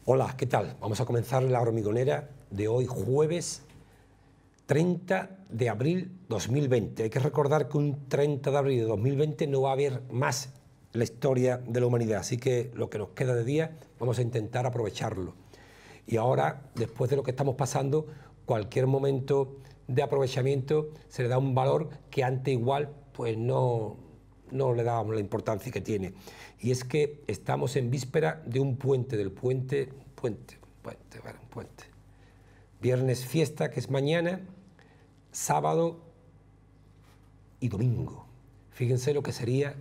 Hola, ¿qué tal? Vamos a comenzar la hormigonera de hoy, jueves 30 de abril 2020. Hay que recordar que un 30 de abril de 2020 no va a haber más en la historia de la humanidad, así que lo que nos queda de día vamos a intentar aprovecharlo. Y ahora, después de lo que estamos pasando, cualquier momento de aprovechamiento se le da un valor que antes igual pues no le dábamos la importancia que tiene. Y es que estamos en víspera de un puente, Viernes fiesta, que es mañana, sábado y domingo. Fíjense lo que sería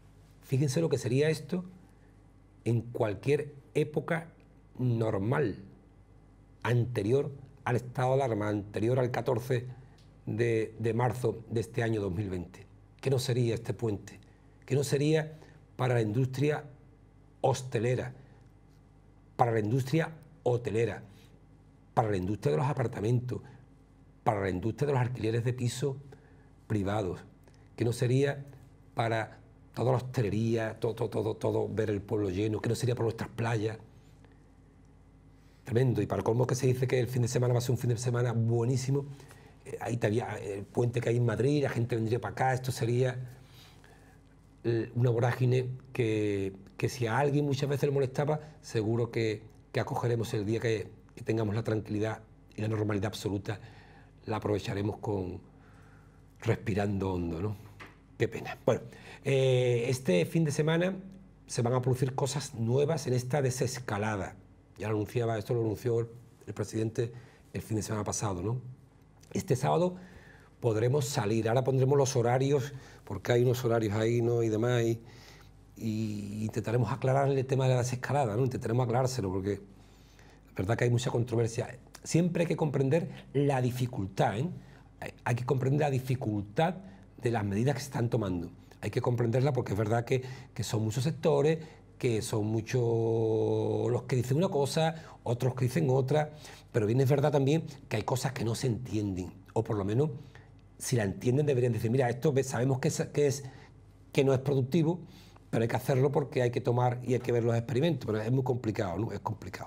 esto en cualquier época normal, anterior al estado de alarma, anterior al 14 de marzo de este año 2020. ¿Qué no sería este puente? ¿Qué no sería para la industria hostelera, para la industria hotelera, para la industria de los apartamentos, para la industria de los alquileres de pisos privados? ¿Qué no sería para toda la hostelería, todo ver el pueblo lleno? ¿Qué no sería para nuestras playas? Tremendo. Y para colmo, que se dice que el fin de semana va a ser un fin de semana buenísimo. Ahí todavía el puente que hay en Madrid, la gente vendría para acá. Esto sería una vorágine que si a alguien muchas veces le molestaba, seguro que acogeremos el día que tengamos la tranquilidad y la normalidad absoluta, la aprovecharemos respirando hondo, ¿no? Qué pena. Bueno, este fin de semana se van a producir cosas nuevas en esta desescalada. Ya lo anunciaba, esto lo anunció el presidente el fin de semana pasado, ¿no? Este sábado podremos salir, ahora pondremos los horarios, porque hay unos horarios ahí, ¿no? Y demás, y intentaremos aclararle el tema de la desescalada, ¿no? Intentaremos aclarárselo, porque la verdad que hay mucha controversia. Siempre hay que comprender la dificultad, ¿eh? Hay que comprender la dificultad de las medidas que se están tomando. Hay que comprenderla porque es verdad que son muchos sectores, que son muchos los que dicen una cosa, otros que dicen otra, pero bien es verdad también que hay cosas que no se entienden, o por lo menos si la entienden deberían decir, mira, esto sabemos que no es productivo, pero hay que hacerlo porque hay que tomar y hay que ver los experimentos, pero es muy complicado, ¿no? Es complicado.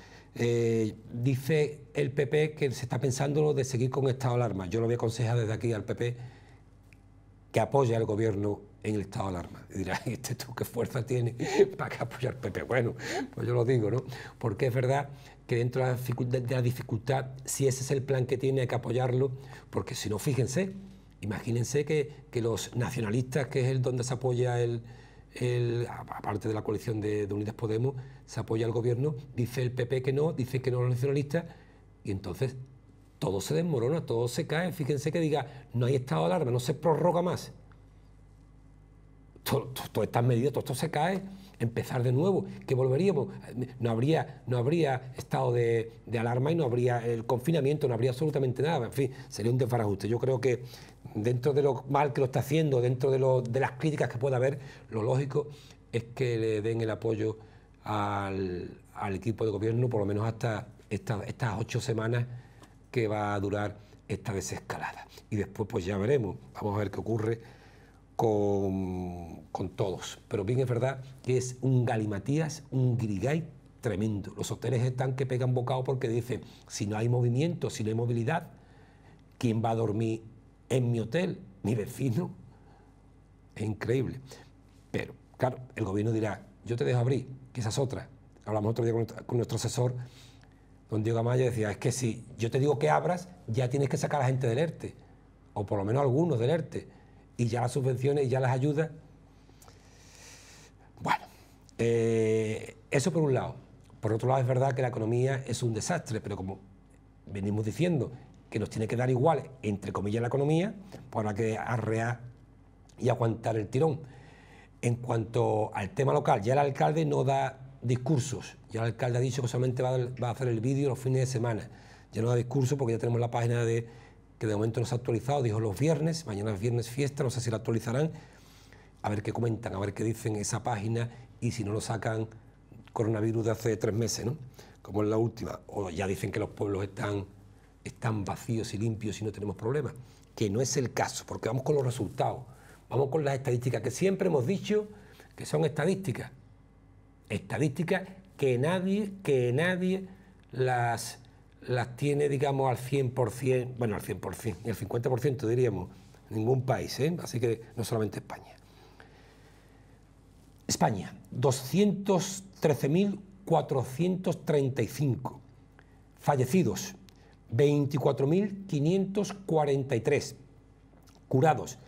Dice el PP que se está pensando de seguir con estado de alarma. Yo lo voy a aconsejar desde aquí al PP que apoye al gobierno en el estado de alarma. Y dirá, ¿tú qué fuerza tiene para que apoyar al PP? Bueno, pues yo lo digo, ¿no? Porque es verdad que dentro de la dificultad, si ese es el plan que tiene, hay que apoyarlo, porque si no, fíjense, imagínense que los nacionalistas, que es el donde se apoya aparte de la coalición de Unidas Podemos, se apoya al gobierno, dice el PP que no, dice que no los nacionalistas, y entonces todo se desmorona, todo se cae. Fíjense que diga, no hay estado de alarma, no se prorroga más. Todas estas medidas, todo esto se cae, empezar de nuevo, que volveríamos, no habría estado de alarma y no habría el confinamiento, no habría absolutamente nada, en fin, sería un desbarajuste. Yo creo que dentro de lo mal que lo está haciendo, dentro de las críticas que pueda haber, lo lógico es que le den el apoyo al equipo de gobierno, por lo menos hasta estas 8 semanas que va a durar esta desescalada. Y después pues ya veremos, vamos a ver qué ocurre con todos. Pero bien es verdad que es un galimatías, un guirigay tremendo. Los hoteles están que pegan bocado porque dicen, si no hay movimiento, si no hay movilidad, ¿quién va a dormir en mi hotel? Mi vecino. Es increíble. Pero, claro, el gobierno dirá, yo te dejo abrir, que esa es otra. Hablamos otro día con nuestro asesor, don Diego Amaya, decía, es que si yo te digo que abras, ya tienes que sacar a la gente del ERTE, o por lo menos algunos del ERTE, y ya las subvenciones y ya las ayudas. Bueno, eso por un lado. Por otro lado, es verdad que la economía es un desastre, pero como venimos diciendo que nos tiene que dar igual, entre comillas, la economía, pues habrá que arrear y aguantar el tirón. En cuanto al tema local, ya el alcalde no da discursos, ya el alcalde ha dicho que solamente va a hacer el vídeo los fines de semana, ya no da discursos porque ya tenemos la página que de momento no se ha actualizado, dijo los viernes, mañana es viernes fiesta, no sé si la actualizarán, a ver qué comentan, a ver qué dicen esa página y si no lo sacan coronavirus de hace 3 meses, ¿no? Como en la última, o ya dicen que los pueblos están vacíos y limpios y no tenemos problemas, que no es el caso, porque vamos con los resultados, vamos con las estadísticas, que siempre hemos dicho que son estadísticas que nadie las tiene, digamos, al 100%, bueno, al 100%, ni al 50% diríamos, ningún país, ¿eh? Así que no solamente España. España, 213.435. Fallecidos, 24.543. Curados,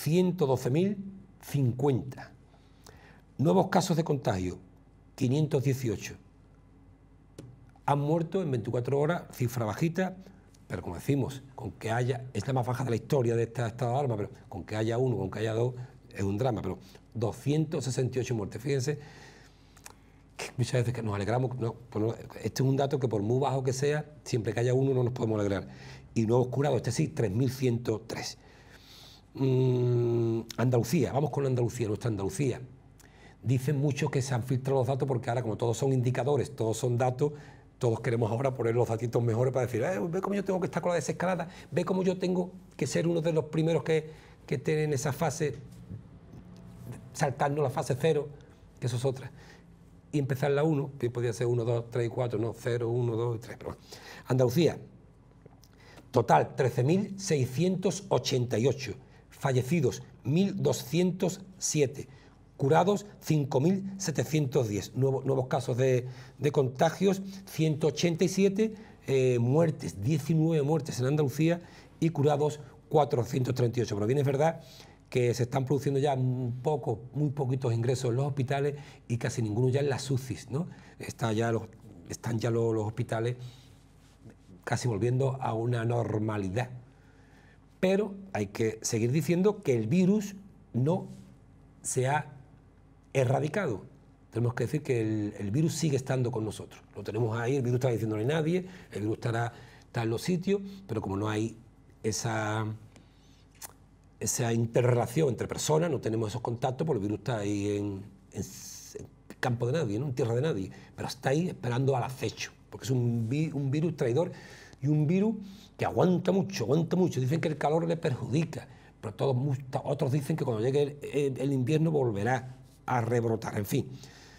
112.050. Nuevos casos de contagio, 518. Han muerto en 24 horas, cifra bajita, pero como decimos, con que haya, es la más baja de la historia de este estado de alarma, pero con que haya uno, con que haya dos, es un drama, pero 268 muertes. Fíjense que muchas veces que nos alegramos, no, pues este es un dato que por muy bajo que sea, siempre que haya uno no nos podemos alegrar. Y nuevos curados, este sí, 3.103. Andalucía, vamos con Andalucía, nuestra Andalucía. Dicen muchos que se han filtrado los datos porque ahora como todos son indicadores, todos son datos, todos queremos ahora poner los datitos mejores para decir, ve cómo yo tengo que estar con la desescalada, ve cómo yo tengo que ser uno de los primeros que tienen esa fase, saltando la fase 0, que eso es otra, y empezar la 1, que podría ser 1, 2, 3 y 4, no, 0, 1, 2 y 3. Pero Andalucía, total 13.688, fallecidos 1.207, curados 5.710, nuevos casos de contagios, 187, muertes, 19 muertes en Andalucía y curados 438. Pero bien es verdad que se están produciendo ya muy poquitos ingresos en los hospitales y casi ninguno ya en las UCIs, ¿no? Están ya los hospitales casi volviendo a una normalidad. Pero hay que seguir diciendo que el virus no se ha erradicado. Tenemos que decir que el virus sigue estando con nosotros. Lo tenemos ahí, el virus está diciéndole a nadie, el virus está en los sitios, pero como no hay esa interrelación entre personas, no tenemos esos contactos, pues el virus está ahí en campo de nadie, ¿no? En tierra de nadie, pero está ahí esperando al acecho, porque es un virus traidor y un virus que aguanta mucho. Dicen que el calor le perjudica, pero otros dicen que cuando llegue el invierno volverá a rebrotar. En fin,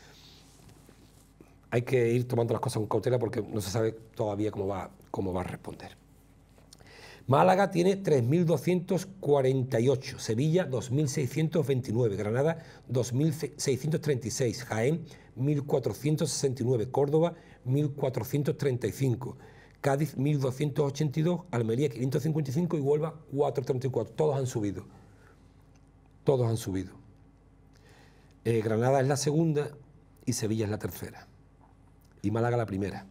hay que ir tomando las cosas con cautela porque no se sabe todavía cómo va a responder. Málaga tiene 3.248, Sevilla 2.629, Granada 2.636, Jaén 1.469, Córdoba 1.435, Cádiz 1.282, Almería 555 y Huelva 434. Todos han subido. Granada es la segunda y Sevilla es la tercera. Y Málaga la primera.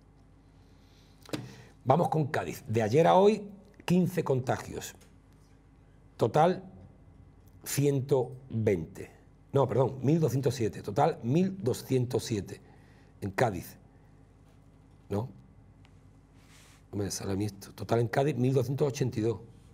Vamos con Cádiz. De ayer a hoy, 15 contagios. Total, 120. No, perdón, 1.207. Total, 1.207 en Cádiz. ¿No? No me sale a mí esto. Total en Cádiz, 1.282.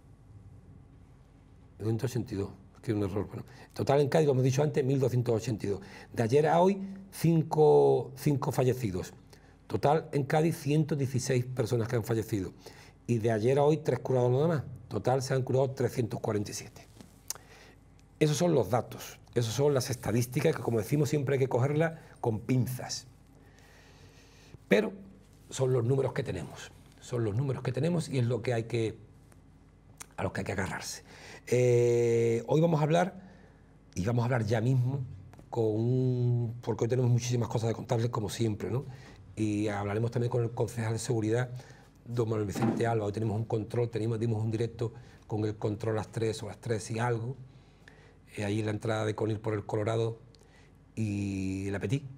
1.282. Es que es un error. Bueno. Total en Cádiz, como hemos dicho antes, 1.282. De ayer a hoy, 5 fallecidos. Total en Cádiz, 116 personas que han fallecido. Y de ayer a hoy, 3 curados nada más. Total se han curado 347. Esos son los datos, esas son las estadísticas que, como decimos, siempre hay que cogerlas con pinzas. Pero son los números que tenemos. Son los números que tenemos y es lo que a los que hay que agarrarse. Hoy vamos a hablar, y vamos a hablar ya mismo, porque hoy tenemos muchísimas cosas de contarles, como siempre, ¿no? Y hablaremos también con el concejal de seguridad, don Manuel Vicente Alba. Hoy tenemos un control, dimos un directo con el control a las 3 o las 3 y algo, ahí en la entrada de Conil por el Colorado y el Petit.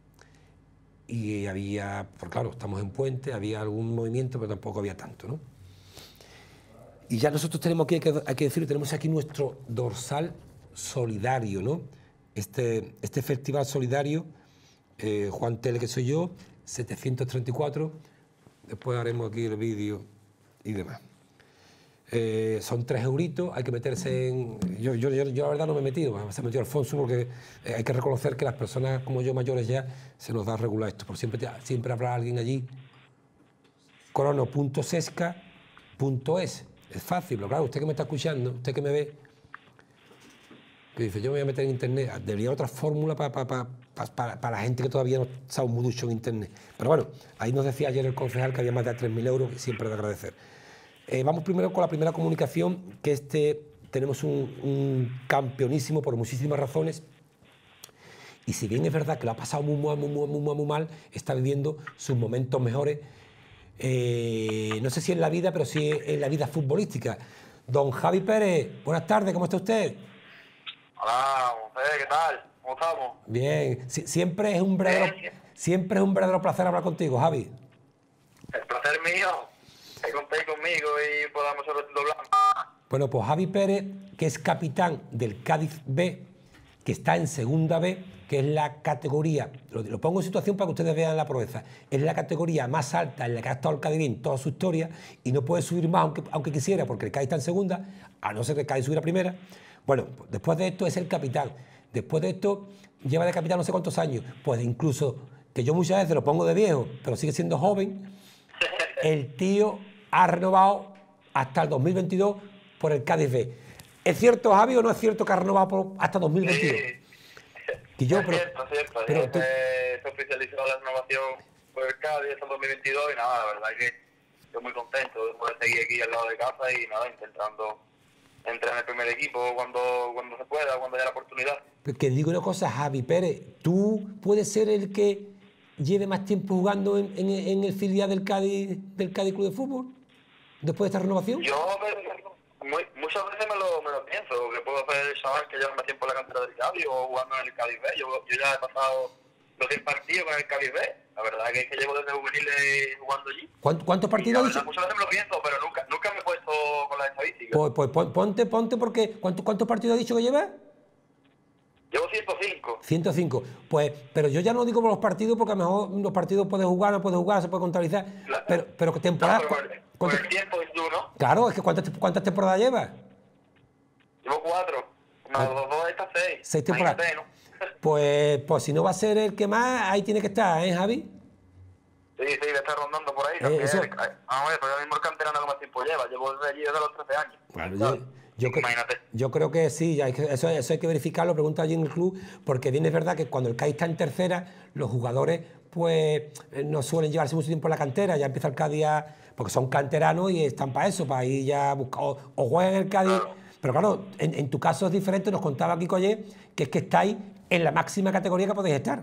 Y había, pues claro, estamos en puente, había algún movimiento, pero tampoco había tanto, ¿no? Y ya nosotros tenemos aquí, hay que decirlo, tenemos aquí nuestro dorsal solidario, ¿no? Este festival solidario, Juan Tele, que soy yo, 734, después haremos aquí el vídeo y demás. Son 3 euritos, hay que meterse en... Yo la verdad no me he metido, se metió Alfonso porque hay que reconocer que las personas como yo mayores ya se nos da regular esto, por siempre habrá alguien allí. crono.sesca.es, es fácil, pero claro, usted que me está escuchando, usted que me ve, que dice, yo me voy a meter en internet, debería haber otra fórmula para la gente que todavía no sabe mucho en internet. Pero bueno, ahí nos decía ayer el concejal que había más de 3.000 euros, que siempre de agradecer. Vamos primero con la primera comunicación, que tenemos un campeonísimo por muchísimas razones, y si bien es verdad que lo ha pasado muy mal, está viviendo sus momentos mejores, no sé si en la vida, pero sí en la vida futbolística. Don Javi Pérez, buenas tardes, ¿cómo está usted? Hola, José, ¿qué tal? ¿Cómo estamos? Bien, siempre es un verdadero placer hablar contigo, Javi. El placer mío, que contéis conmigo y podamos ser el blanco. Bueno, pues Javi Pérez, que es capitán del Cádiz B, que está en Segunda B, que es la categoría, lo pongo en situación para que ustedes vean la proeza, es la categoría más alta en la que ha estado el Cádiz en toda su historia y no puede subir más aunque quisiera, porque el Cádiz está en Segunda, a no ser que el Cádiz subiera a Primera. Bueno, pues después de esto es el capitán. Después de esto lleva de capitán no sé cuántos años. Pues incluso, que yo muchas veces lo pongo de viejo, pero sigue siendo joven, el tío ha renovado hasta el 2022 por el Cádiz B. ¿Es cierto, Javi, o no es cierto que ha renovado hasta 2022? Sí, Que yo, es cierto, es cierto. pero tú, Se oficializó la renovación por el Cádiz hasta el 2022 y nada, la verdad que estoy muy contento de poder seguir aquí al lado de casa y nada, intentando entrar en el primer equipo cuando se pueda, cuando haya la oportunidad. que digo una cosa, Javi Pérez, tú puedes ser el que lleve más tiempo jugando en el filial del Cádiz Club de Fútbol, después de esta renovación. Yo muchas veces me lo pienso, que puedo hacer el chaval que lleva más tiempo en la cantera del Cádiz o jugando en el Cádiz B. Yo ya he pasado los 10 partidos con el Cádiz B. La verdad que es que llevo desde juveniles jugando allí. ¿Cuántos partidos has dicho? Muchas veces me lo pienso, pero nunca me he puesto con las estadísticas. Pues ponte, porque ¿cuántos partidos has dicho que llevas? Llevo 105. 105. Pues, pero yo ya no digo por los partidos, porque a lo mejor los partidos puedes jugar, no puedes jugar, se puede contabilizar. Pero que temporadas. No, por el tiempo es duro. Claro, es que ¿cuántas temporadas llevas? Llevo 4. Más dos de estas 6. 6 temporadas. ¿No? Pues si no va a ser el que más, ahí tiene que estar, ¿eh, Javi? Sí, le está rondando por ahí. Eso. Vamos a ver, pero ahora mismo el canterano que más tiempo lleva. Llevo desde allí desde los 13 años. Claro, yo creo que sí, eso hay que verificarlo, pregunta allí en el club, porque bien es verdad que cuando el Cádiz está en tercera, los jugadores pues no suelen llevarse mucho tiempo en la cantera, ya empieza el Cádiz porque son canteranos y están para eso, para ir ya a buscar, o juegan en el Cádiz, claro. Pero claro, en tu caso es diferente, nos contaba Kiko ayer, que es que estáis en la máxima categoría que podéis estar.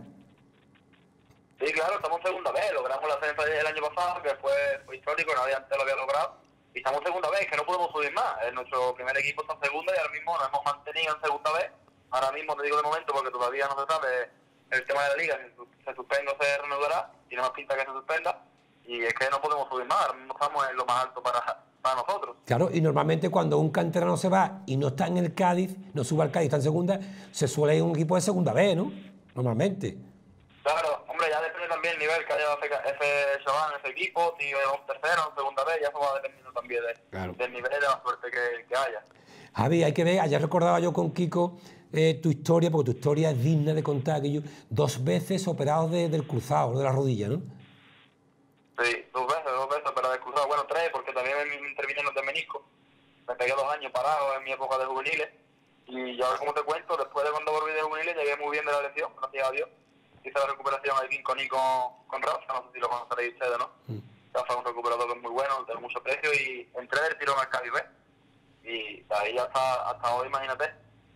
Sí, claro, estamos en segunda vez, logramos la ascenso el año pasado, que fue histórico, nadie antes lo había logrado. Y estamos en segunda vez, que no podemos subir más. Nuestro primer equipo está en segunda y ahora mismo nos hemos mantenido en segunda vez. Ahora mismo te digo de momento porque todavía no se sabe el tema de la liga, si se suspende o se reanudará, tiene más pinta que se suspenda. Y es que no podemos subir más, ahora mismo estamos en lo más alto para nosotros. Claro, y normalmente cuando un canterano se va y no está en el Cádiz, no sube al Cádiz, está en segunda, se suele ir a un equipo de segunda B, ¿no? Normalmente. Claro, hombre, ya depende también el nivel que haya ese chaval en ese equipo, si es un tercero, en segunda vez, ya eso va dependiendo también del nivel y de la suerte que haya. Javi, hay que ver, ayer recordaba yo con Kiko tu historia, porque tu historia es digna de contar, que yo 2 veces operado del cruzado, no de la rodilla, ¿no? Sí, 2 veces, pero del cruzado, bueno, 3, porque también me intervine en el menisco. Me pegué 2 años parado en mi época de juveniles, y ya como te cuento, después de cuando volví de juveniles llegué muy bien de la lesión, gracias a Dios. Hice la recuperación aquí con Rafa, no sé si lo conoceréis ustedes, ¿no? Rafa es un recuperador que es muy bueno, de mucho precio, y entré del tirón al Cádiz B. Y ahí hasta hoy, imagínate.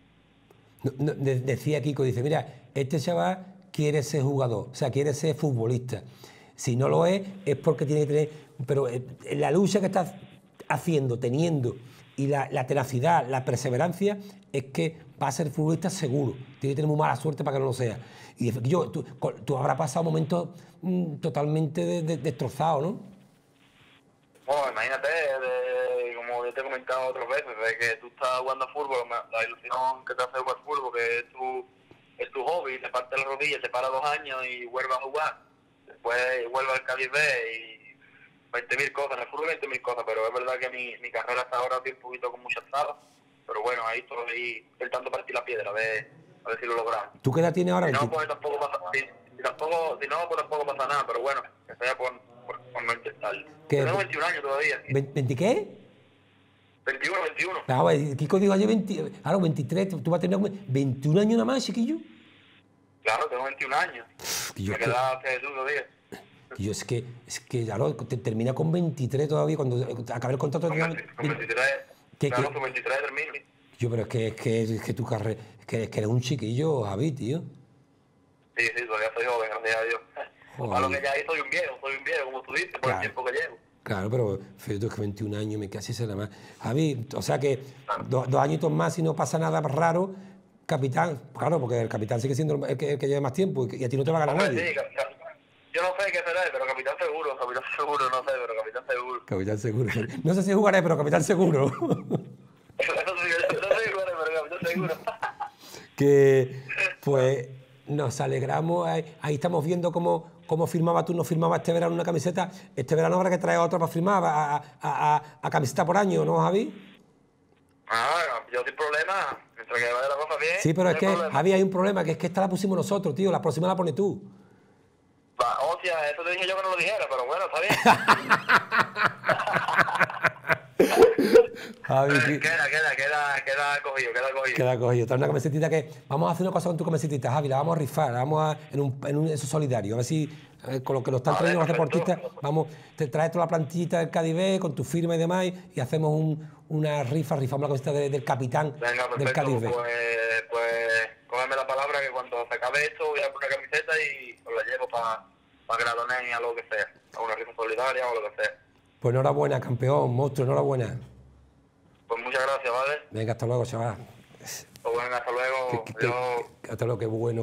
Decía Kiko, dice, mira, este chaval quiere ser jugador, o sea, quiere ser futbolista. Si no lo es porque tiene que tener... Pero la lucha que estás haciendo, teniendo, y la tenacidad, la perseverancia, es que va a ser futbolista seguro. Tiene que tener muy mala suerte para que no lo sea. Y tú habrás pasado momentos totalmente destrozados, ¿no? Bueno, imagínate, como yo te he comentado otras veces, de que tú estás jugando a fútbol, la ilusión que te hace jugar fútbol, que es tu hobby, te parte la rodilla, te para 2 años y vuelves a jugar. Después vuelves al Cádiz B y 20.000 cosas, en el fútbol 20.000 cosas, pero es verdad que mi carrera hasta ahora tiene un poquito con muchas trabas, pero bueno, ahí estoy intentando partir la piedra, a ver si lo logramos. ¿Tú qué edad tienes ahora? Si no, pues tampoco pasa, tampoco pasa nada, pero bueno, que sea por no intentarlo. Tengo 21 años todavía. ¿Sí? ¿20 qué? 21, 21. Claro, Kiko dijo ayer 20, ahora 23, tú vas a tener 21 años nada más, chiquillo. Claro, tengo 21 años. Y yo Me es que- queda hace 2 días. Y yo es que, claro, termina con 23 todavía, cuando acabe el contrato. Con 23, claro, con 23 termino. Yo, pero es que tu carrera, que eres un chiquillo, Javi, tío. Sí, todavía soy joven, gracias a Dios. Joder. Para lo que ya ahí soy un viejo, como tú dices, por Claro. el tiempo que llevo. Claro, pero fíjate que 21 años, me casi se la más. Javi, o sea que 2 añitos más, y no pasa nada raro, capitán, claro, porque el capitán sigue siendo el que lleva más tiempo y a ti no te va a ganar Hombre, nadie. sí, yo no sé qué será, pero capitán seguro, no sé, pero capitán seguro. Capitán seguro. No sé si jugaré, pero capitán seguro. Eso sí, no sé igual, pero capitán seguro. Que, pues, nos alegramos. Ahí estamos viendo cómo firmaba tú, no firmaba este verano una camiseta. Este verano habrá que traer otra para firmar a camiseta por año, ¿no, Javi? Yo sin problema, mientras que vaya la cosa bien. Sí, pero es no hay que, problema. Javi, hay un problema, que es que esta la pusimos nosotros, tío. La próxima la pones tú. Hostia, eso te dije yo que no lo dijera, pero bueno, está bien. Javi, Queda cogido. queda cogido. Trae una camisetita que... Vamos a hacer una cosa con tu camisetita, Javi. La vamos a rifar. La vamos en un eso solidario. A ver si con lo que lo están Vale, trayendo los perfecto. deportistas, te traes toda la plantillita del Cádiz B con tu firma y demás y hacemos una rifamos la camiseta del capitán Venga, del perfecto, Cádiz B. pues cógeme la palabra que cuando se acabe esto voy a poner camiseta y os la llevo para que la donen a lo que sea, a una rifa solidaria o lo que sea. Pues enhorabuena, campeón, monstruo, enhorabuena. Pues muchas gracias, ¿vale? Venga, hasta luego, chaval. Pues bueno, hasta luego. Hasta luego, qué bueno,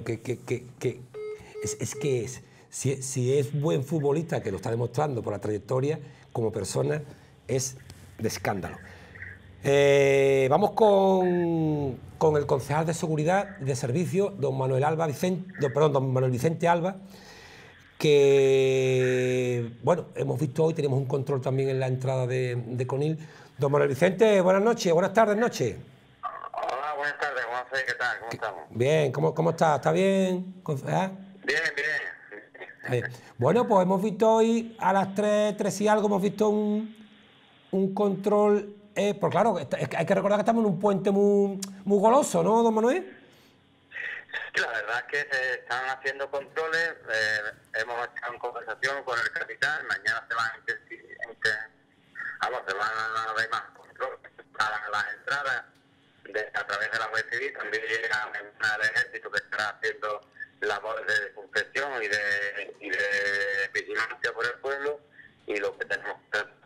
si es buen futbolista, que lo está demostrando por la trayectoria, como persona, es de escándalo. Vamos con el concejal de Seguridad y de Servicio, don Manuel Vicente Alba, que, bueno, hemos visto hoy, tenemos un control también en la entrada de Conil. Don Manuel Vicente, buenas noches, buenas tardes, noches. Hola, buenas tardes, ¿qué tal? ¿Cómo estamos? Bien, ¿cómo está? ¿Está bien, concejal? Bien. Bueno, pues hemos visto hoy a las 3 y algo, hemos visto un control, pues claro, hay que recordar que estamos en un puente muy goloso, ¿no, don Manuel? Sí, la verdad es que se están haciendo controles, hemos estado en conversación con el capitán, mañana se van a ver más controles para las entradas a través de la Guardia Civil, también llega una del ejército que estará haciendo labores de desinfección y de vigilancia por el pueblo y lo que tenemos que hacer.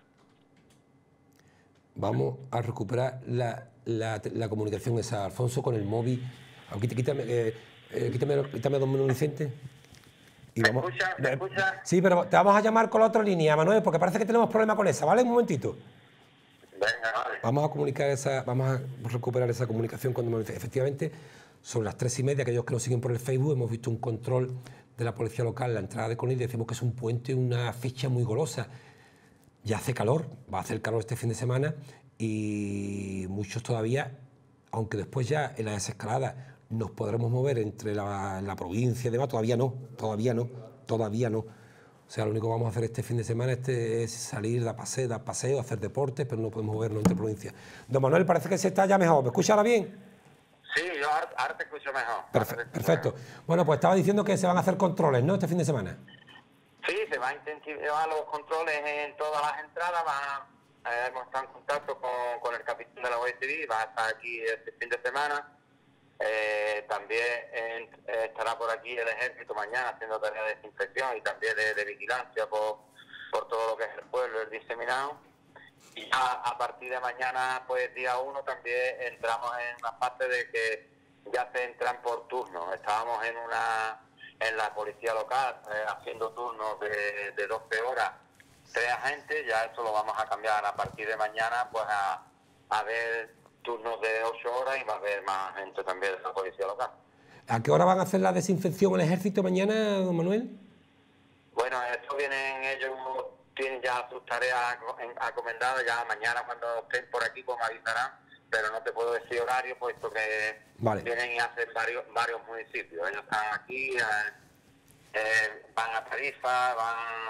Vamos a recuperar la comunicación esa, Alfonso, con el móvil. Quítame a don Manuel Vicente. Y ¿Me escucha? Sí, pero te vamos a llamar con la otra línea, Manuel, porque parece que tenemos problema con esa, ¿vale? Un momentito. Venga, vale. Vamos a recuperar esa comunicación con don Manuel Vicente. Efectivamente, son las 3:30, aquellos que nos siguen por el Facebook, hemos visto un control de la policía local en la entrada de Conil, decimos que es un puente, una fecha muy golosa. Ya hace calor, va a hacer calor este fin de semana y muchos todavía, aunque después ya en la desescalada nos podremos mover entre la provincia y demás, todavía no. O sea, lo único que vamos a hacer este fin de semana es salir, dar paseo, hacer deportes, pero no podemos movernos entre provincias. Don Manuel, parece que se está ya mejor. ¿Me escucha ahora bien? Sí, yo ahora te escucho mejor. Perfecto. Bueno, pues estaba diciendo que se van a hacer controles, ¿no?, este fin de semana. Sí, se va a intensificar los controles en todas las entradas. Hemos estado en contacto con el capitán de la Guardia Civil, va a estar aquí este fin de semana. También estará por aquí el ejército mañana haciendo tareas de desinfección y también de vigilancia por todo lo que es el pueblo, el diseminado. Y a partir de mañana, pues día 1, también entramos en una fase de que ya se entran por turnos. Estábamos en la policía local haciendo turnos de 12 horas, 3 agentes. Ya eso lo vamos a cambiar a partir de mañana, pues a ver turnos de 8 horas y va a haber más gente también de la policía local. ¿A qué hora van a hacer la desinfección el ejército mañana, don Manuel? Bueno, ellos tienen ya sus tareas encomendadas. Ya mañana cuando estén por aquí pues me avisarán, pero no te puedo decir horario puesto que vienen y hacen varios municipios. Ellos están aquí, van a Tarifa, van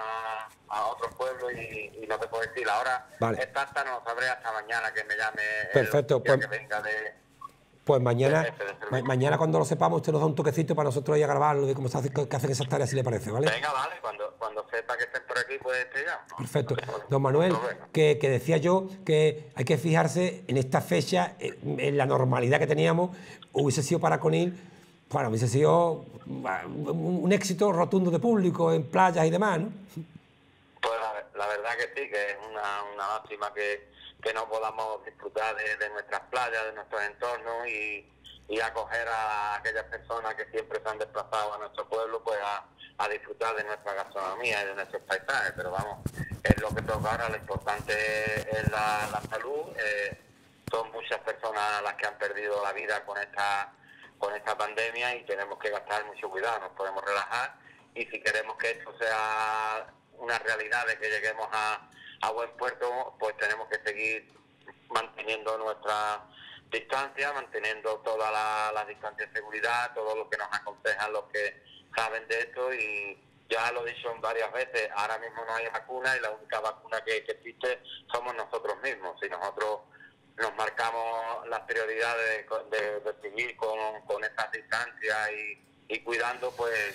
a otros pueblos y no te puedo decir. La hora Vale. exacta no lo sabré hasta mañana que me llame Perfecto, el día pues, que venga pues mañana, del jefe de servicio. mañana cuando lo sepamos, usted nos da un toquecito para nosotros ir a grabarlo de cómo se hace, que hacen esas tareas, si le parece, ¿vale? Venga, vale, cuando sepa que estén por aquí, pues te llamo, ¿no? Perfecto. No Don Manuel, problema. que decía yo que hay que fijarse en esta fecha, en la normalidad que teníamos, hubiese sido para Conil, bueno, hubiese sido un éxito rotundo de público en playas y demás, ¿no? Pues la verdad que sí, que es una lástima que no podamos disfrutar de nuestras playas, de nuestros entornos y acoger a aquellas personas que siempre se han desplazado a nuestro pueblo, pues a disfrutar de nuestra gastronomía y de nuestros paisajes. Pero vamos, es lo que toca ahora, lo importante es la salud. Son muchas personas las que han perdido la vida con esta pandemia y tenemos que gastar mucho cuidado, nos podemos relajar y si queremos que esto sea una realidad de que lleguemos a buen puerto, pues tenemos que seguir manteniendo nuestra distancia, manteniendo todas las distancias de seguridad, todo lo que nos aconsejan los que saben de esto y ya lo he dicho varias veces, ahora mismo no hay vacuna y la única vacuna que existe somos nosotros mismos. Si nosotros nos marcamos las prioridades de seguir con estas distancias y cuidando, pues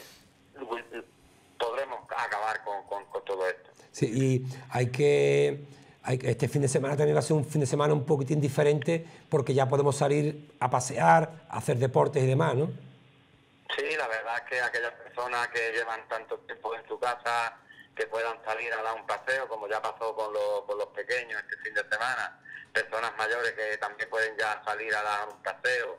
podremos acabar con todo esto. Sí, y este fin de semana también va a ser un fin de semana un poquitín diferente porque ya podemos salir a pasear, a hacer deportes y demás, ¿no? Sí, la verdad es que aquellas personas que llevan tanto tiempo en su casa, que puedan salir a dar un paseo, como ya pasó con los pequeños este fin de semana, personas mayores que también pueden ya salir a dar un paseo,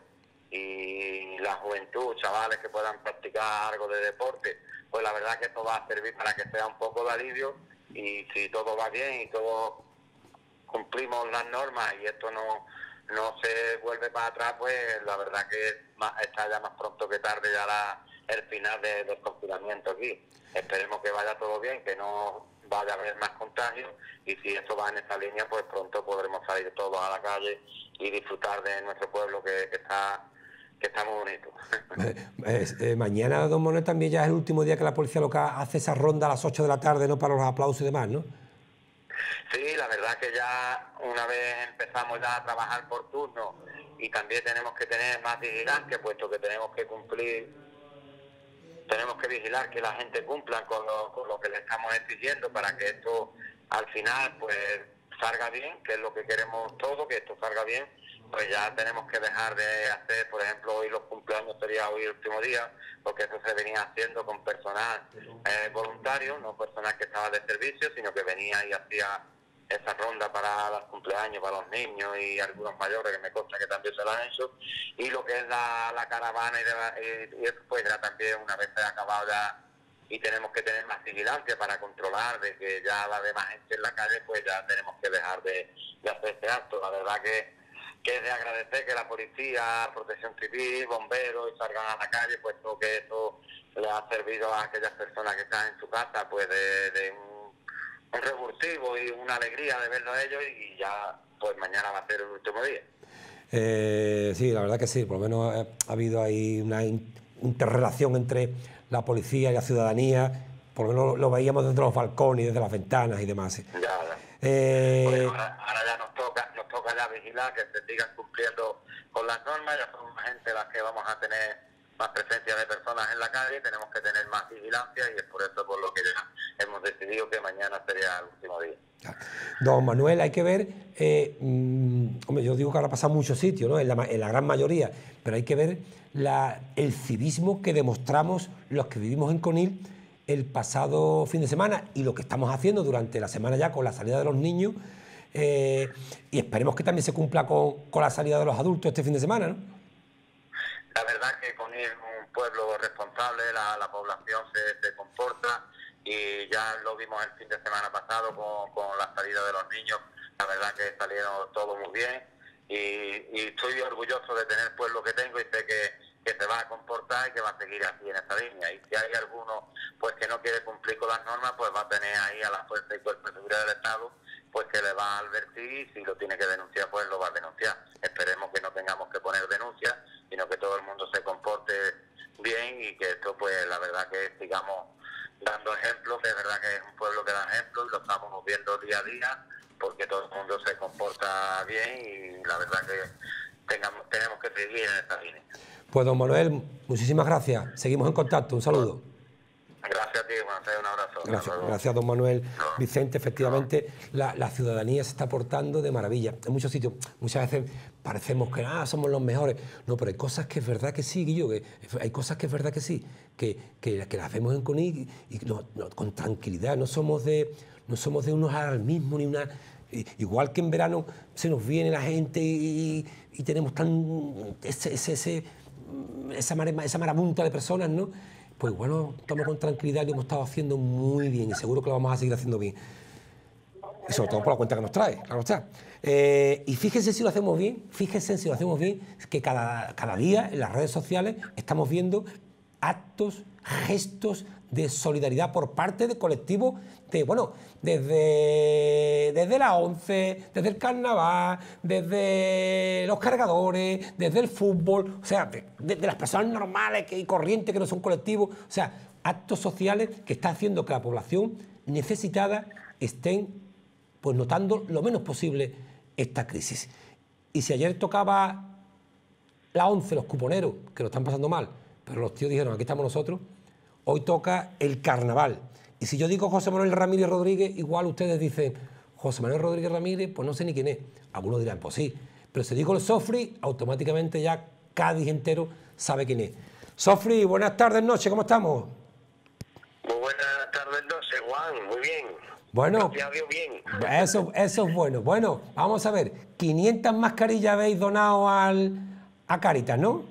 y la juventud, chavales que puedan practicar algo de deporte, pues la verdad que esto va a servir para que sea un poco de alivio, y si todo va bien y todos cumplimos las normas y esto no se vuelve para atrás, pues la verdad que está ya más pronto que tarde ya el final del confinamiento aquí. Esperemos que vaya todo bien, que no vaya a haber más contagios y si esto va en esta línea, pues pronto podremos salir todos a la calle y disfrutar de nuestro pueblo que está muy bonito. Mañana, don Manuel, también ya es el último día que la policía local hace esa ronda a las 8 de la tarde, ¿no? Para los aplausos y demás, ¿no? Sí, la verdad que ya una vez empezamos ya a trabajar por turno y también tenemos que tener más vigilancia, puesto que tenemos que vigilar que la gente cumpla con lo que le estamos exigiendo para que esto al final pues salga bien, que es lo que queremos todos, que esto salga bien. Pues ya tenemos que dejar de hacer, por ejemplo, hoy los cumpleaños sería hoy el último día, porque eso se venía haciendo con personal voluntario, no personal que estaba de servicio, sino que venía y hacía esa ronda para los cumpleaños, para los niños y algunos mayores, que me consta que también se lo han hecho, y lo que es la caravana y eso pues ya también una vez se ha acabado ya y tenemos que tener más vigilancia para controlar de que ya va de más gente en la calle, pues ya tenemos que dejar de hacer este acto. La verdad que es de agradecer que la policía, protección civil, bomberos salgan a la calle, puesto que eso le ha servido a aquellas personas que están en su casa pues de un revulsivo y una alegría de verlo a ellos, y ya pues mañana va a ser el último día. Sí, la verdad que sí, por lo menos ha habido ahí una interrelación entre la policía y la ciudadanía, por lo menos lo veíamos desde los balcones, desde las ventanas y demás. Sí. Ya. Bueno, ahora ya nos toca ya vigilar que se sigan cumpliendo con las normas, ya somos gente las que vamos a tener más presencia de personas en la calle, tenemos que tener más vigilancia y es por eso por lo que ya hemos decidido que mañana sería el último día. Don Manuel, hay que ver, hombre, yo digo que ahora pasa en muchos sitios, ¿no? en la gran mayoría, pero hay que ver el civismo que demostramos los que vivimos en Conil el pasado fin de semana y lo que estamos haciendo durante la semana ya con la salida de los niños, y esperemos que también se cumpla con la salida de los adultos este fin de semana, ¿no? La verdad que Conil es un pueblo responsable, la población se comporta y ya lo vimos el fin de semana pasado con la salida de los niños. La verdad que salieron todos muy bien y estoy orgulloso de tener el pueblo que tengo y sé que se va a comportar y que va a seguir así en esta línea. Y si hay alguno pues que no quiere cumplir con las normas, pues va a tener ahí a la Fuerza y Cuerpo de Seguridad del Estado pues que le va a advertir y si lo tiene que denunciar pues lo va a denunciar. Esperemos que no tengamos que poner denuncias, sino que todo el mundo se comporte bien y que esto pues la verdad que sigamos dando ejemplos, que es verdad que es un pueblo que da ejemplo y lo estamos viendo día a día, porque todo el mundo se comporta bien y la verdad que tenemos que seguir en esta línea. Pues don Manuel, muchísimas gracias. Seguimos en contacto. Un saludo. Gracias a ti, Juan, un abrazo. Gracias, don Manuel Vicente. Efectivamente, la ciudadanía se está portando de maravilla. En muchos sitios, muchas veces parecemos que somos los mejores. No, pero hay cosas que es verdad que sí, Guillo, que hay cosas que es verdad que sí, que las hacemos en Conil y con tranquilidad. No somos de unos alarmismos ni una... Igual que en verano se nos viene la gente y tenemos esa marabunta de personas, ¿no? Pues bueno, estamos con tranquilidad y lo hemos estado haciendo muy bien y seguro que lo vamos a seguir haciendo bien. Y sobre todo por la cuenta que nos trae, claro está. Y fíjense si lo hacemos bien, que cada día en las redes sociales estamos viendo actos, gestos de solidaridad por parte de colectivos desde la ONCE, desde el carnaval, desde los cargadores, desde el fútbol, o sea, de las personas normales y corrientes que no son colectivos, o sea, actos sociales que están haciendo que la población necesitada estén pues notando lo menos posible esta crisis. Y si ayer tocaba la ONCE, los cuponeros, que lo están pasando mal, pero los tíos dijeron, aquí estamos nosotros, hoy toca el carnaval. Y si yo digo José Manuel Ramírez Rodríguez, igual ustedes dicen, José Manuel Rodríguez Ramírez, pues no sé ni quién es. Algunos dirán, pues sí. Pero si digo el Sofri, automáticamente ya Cádiz entero sabe quién es. Sofri, buenas tardes, noches, ¿cómo estamos? Muy buenas tardes, noches, Juan, muy bien. Bueno, ya veo bien. Eso es bueno. Bueno, vamos a ver, 500 mascarillas habéis donado a Cáritas, ¿no?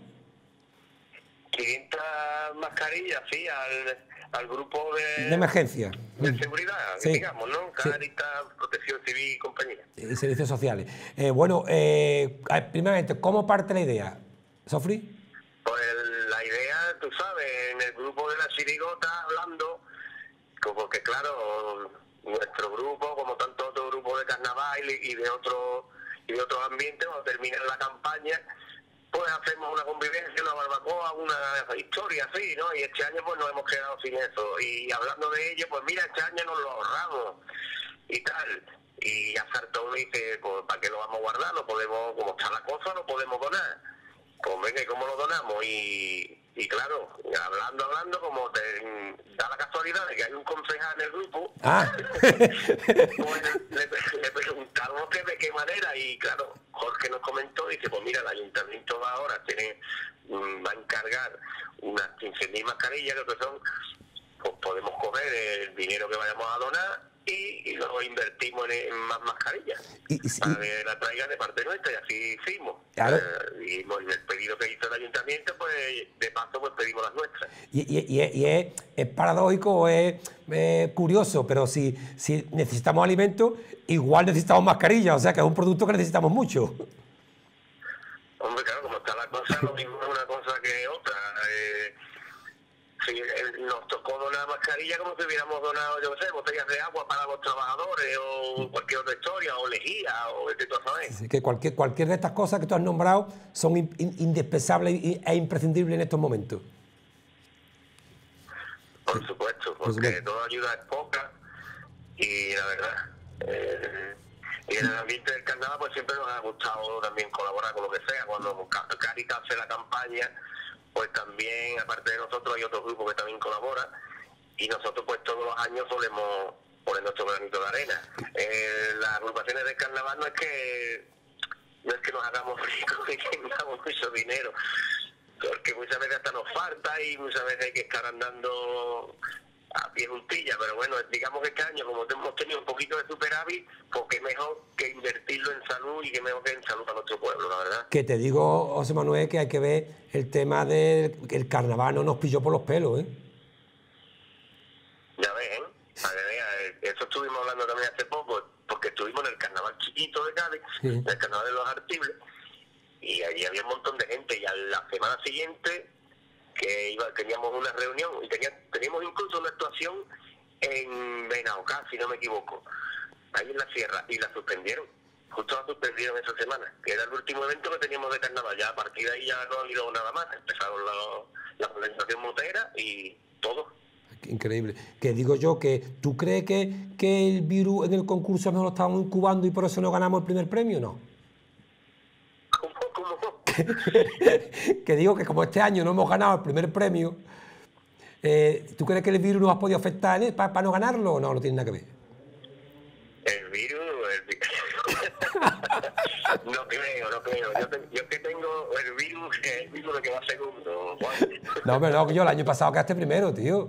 500 mascarillas, sí, al grupo de emergencia. De seguridad, sí, digamos, ¿no? Cáritas, sí. Protección Civil y compañía. Y servicios sociales. Primeramente, ¿cómo parte la idea, Sofri? Pues la idea, tú sabes, en el grupo de la chirigota hablando, porque claro, nuestro grupo, como tanto otro grupo de carnaval y de otros ambientes, cuando termina la campaña, pues hacemos una convivencia, una barbacoa, una historia así, ¿no? Y este año pues nos hemos quedado sin eso. Y hablando de ello, pues mira, este año nos lo ahorramos y tal. Y Azartón dice, pues ¿para qué lo vamos a guardar? No podemos, como está la cosa, no podemos donar. Pues venga, ¿y cómo lo donamos? Y claro, hablando, como te da la casualidad de que hay un concejal en el grupo, pues le preguntamos que de qué manera, y claro, Jorge nos comentó, dice, pues mira, el ayuntamiento va ahora, va a encargar unas 15.000 mascarillas, que son, pues podemos coger el dinero que vayamos a donar y luego invertimos en más mascarillas para que la traigan de parte nuestra, y así hicimos. Claro. Y el pedido que hizo el ayuntamiento, pues de paso pues pedimos las nuestras. Y es paradójico, es curioso, pero si necesitamos alimentos, igual necesitamos mascarillas, o sea que es un producto que necesitamos mucho. Hombre, claro, como está la cosa, lo mismo es una cosa que otra. Sí, nos tocó donar mascarilla como si hubiéramos donado, yo qué sé, botellas de agua para los trabajadores o cualquier otra historia, o lejía, o de todas maneras. Sí, que cualquier de estas cosas que tú has nombrado son indispensables e imprescindibles en estos momentos. Por supuesto, porque toda ayuda es poca y la verdad, y en el ambiente del carnaval pues siempre nos ha gustado también colaborar con lo que sea. Cuando Cáritas hace la campaña, pues también, aparte de nosotros, hay otro grupo que también colabora, y nosotros pues todos los años solemos poner nuestro granito de arena. Las agrupaciones del carnaval no es que nos hagamos ricos y tengamos mucho dinero, porque muchas veces hasta nos falta y muchas veces hay que estar andando a pie juntilla, pero bueno, digamos que este año, como hemos tenido un poquito de superávit, pues qué mejor que invertirlo en salud, y qué mejor que en salud para nuestro pueblo, la verdad. Que te digo, José Manuel, que hay que ver el tema del que el carnaval no nos pilló por los pelos, ¿eh? Ya ves, para que veas, eso estuvimos hablando también hace poco, porque estuvimos en el carnaval chiquito de Cádiz, sí, en el carnaval de los Artibles, y allí había un montón de gente, y a la semana siguiente teníamos una reunión y teníamos incluso una actuación en Benaocá, si no me equivoco, ahí en la sierra, y la suspendieron. Justo la suspendieron esa semana, que era el último evento que teníamos de carnaval. Ya a partir de ahí ya no ha habido nada más. Empezaron la presentación motera y todo. Increíble. Que digo yo que tú crees que el virus en el concurso nos lo estábamos incubando y por eso no ganamos el primer premio, ¿no? ¿Cómo? Que digo que como este año no hemos ganado el primer premio, ¿tú crees que el virus nos ha podido afectar para no ganarlo o no? No tiene nada que ver. El virus. No creo. Yo que tengo el virus lo que va segundo. No, pero no, que yo el año pasado quedaste primero, tío.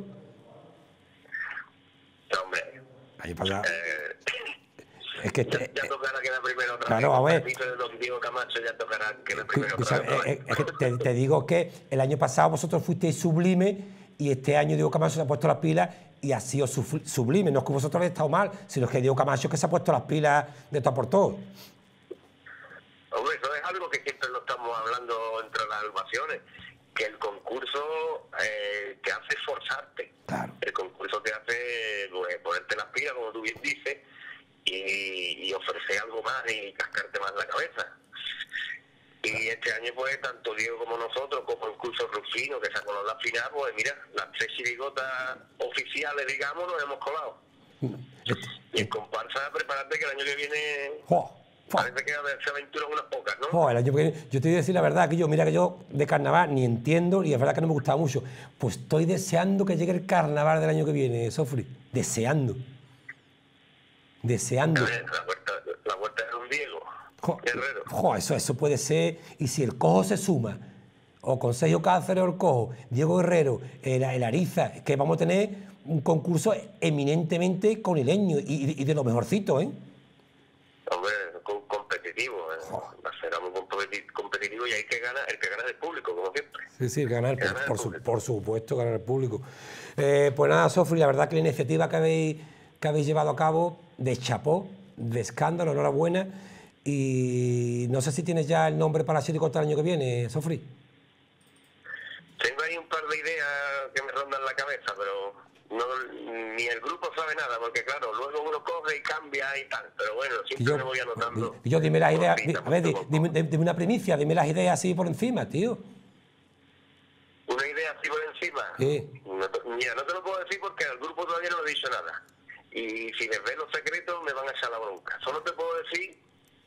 No, hombre. El año pasado. Es que ya tocará quedar primero otra claro, vez. a ver. El de Diego Camacho ya tocará quedar primero otra vez. Es que te digo que el año pasado vosotros fuisteis sublime y este año Diego Camacho se ha puesto las pilas y ha sido sublime. No es que vosotros habéis estado mal, sino que Diego Camacho es que se ha puesto las pilas de todo por todo. Hombre, eso es algo que siempre lo estamos hablando entre las agrupaciones, que el concurso te hace esforzarte. Claro. El concurso te hace ponerte las pilas, como tú bien dices, y ofrecer algo más y cascarte más la cabeza. Y este año, pues, tanto Diego como nosotros, como el curso Rufino, que se ha colado la final, pues mira, las 3 chirigotas oficiales, digamos, nos hemos colado. Y en comparsa, prepárate que el año que viene... Parece que se aventuran unas pocas, ¿no? El año que viene, yo te voy a decir la verdad, que mira que yo de carnaval ni entiendo y es verdad que no me gustaba mucho. Pues estoy deseando que llegue el carnaval del año que viene, Sofri. Deseando. La vuelta de un Diego. Guerrero. Eso puede ser. Y si el Cojo se suma, o Consejo Cáceres o el Cojo, Diego Guerrero, el Ariza, es que vamos a tener un concurso eminentemente conileño y de lo mejorcito, ¿eh? Hombre, competitivo, será muy competitivo y hay que ganar, el que gana del público, como siempre. Sí, el que gana por supuesto, ganar el público. Pues nada, Sofri, la verdad que la iniciativa que habéis llevado a cabo, de chapó, de escándalo, enhorabuena, y no sé si tienes ya el nombre para la chirigota el año que viene, Sofri. Tengo ahí un par de ideas que me rondan la cabeza, pero... ni el grupo sabe nada, porque claro, luego uno coge y cambia y tal, pero bueno, siempre me voy anotando. Yo dime las ideas, a ver, dime una primicia, dime las ideas así por encima, tío. ¿Una idea así por encima? Sí. Mira, no te lo puedo decir porque al grupo todavía no le he dicho nada. Y si les ve los secretos me van a echar la bronca. Solo te puedo decir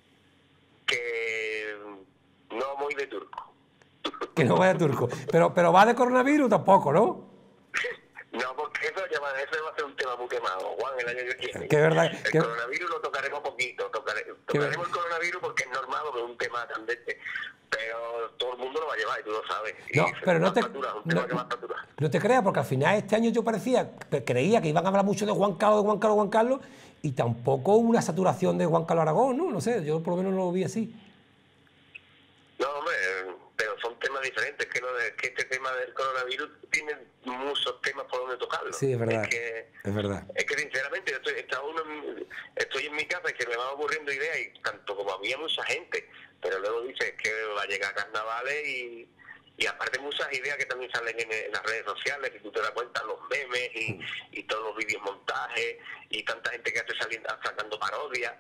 que no voy de turco. Que no vaya turco. Pero va de coronavirus tampoco, ¿no? No, porque eso va a ser un tema muy quemado, Juan, el año que viene. Que es verdad. El coronavirus lo tocaremos poquito. Tocaremos el coronavirus porque es normal, porque es un tema candente. Pero todo el mundo lo va a llevar y tú lo sabes. No, pero no te creas, porque al final este año yo creía que iban a hablar mucho de Juan Carlos, y tampoco una saturación de Juan Carlos Aragón, ¿no? No sé, yo por lo menos no lo vi así. No, hombre, pero son temas diferentes, que este tema del coronavirus tiene muchos temas por donde tocarlo. Sí, es verdad. Es verdad. Es que sinceramente estoy en mi casa y que me van ocurriendo ideas y tanto como había mucha gente, pero luego dices que va a llegar carnavales y aparte muchas ideas que también salen en las redes sociales, que tú te das cuenta, los memes y todos los vídeos montajes y tanta gente que sacando parodias.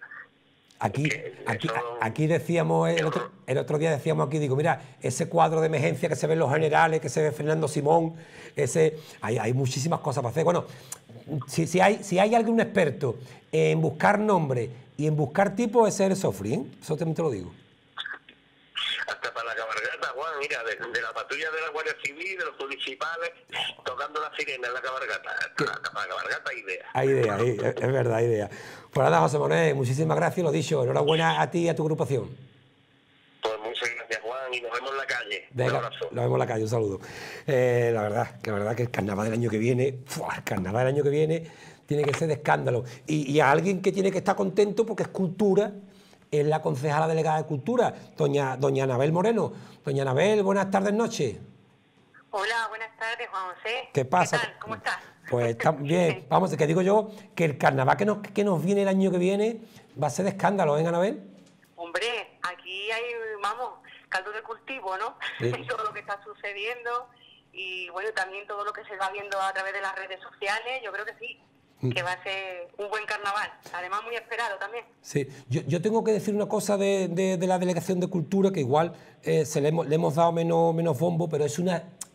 Aquí decíamos, el otro día decíamos aquí, digo, mira, ese cuadro de emergencia que se ven los generales, que se ve Fernando Simón, hay muchísimas cosas para hacer. Bueno, si hay algún experto en buscar nombres y en buscar tipos, ese es el Sofri, ¿eh? Eso también te lo digo. Hasta para la cabalgata, Juan, mira, de la patrulla de la Guardia Civil, de los municipales, tocando la sirena en la cabalgata. Para la cabalgata hay idea. Es verdad, hay idea. Pues nada, José Manuel, muchísimas gracias, lo dicho. Enhorabuena a ti y a tu agrupación. Pues muchas gracias, Juan, y nos vemos en la calle. Venga, un abrazo. Nos vemos en la calle, un saludo. La verdad que el carnaval del año que viene, tiene que ser de escándalo. Y a alguien que tiene que estar contento porque es cultura, es la concejala delegada de Cultura, doña Anabel Moreno. Doña Anabel, buenas tardes, noches. Hola, buenas tardes, Juan José. ¿Qué pasa? ¿Qué tal? ¿Cómo estás? Pues está bien. Vamos, que digo yo que el carnaval que nos viene el año que viene va a ser de escándalo, ¿eh, Anabel? Hombre, aquí hay, caldo de cultivo, ¿no? Sí. Todo lo que está sucediendo y, bueno, también todo lo que se va viendo a través de las redes sociales, yo creo que sí, que va a ser un buen carnaval, además muy esperado también. Sí, yo tengo que decir una cosa de la Delegación de Cultura, que igual le hemos dado menos bombo, pero es una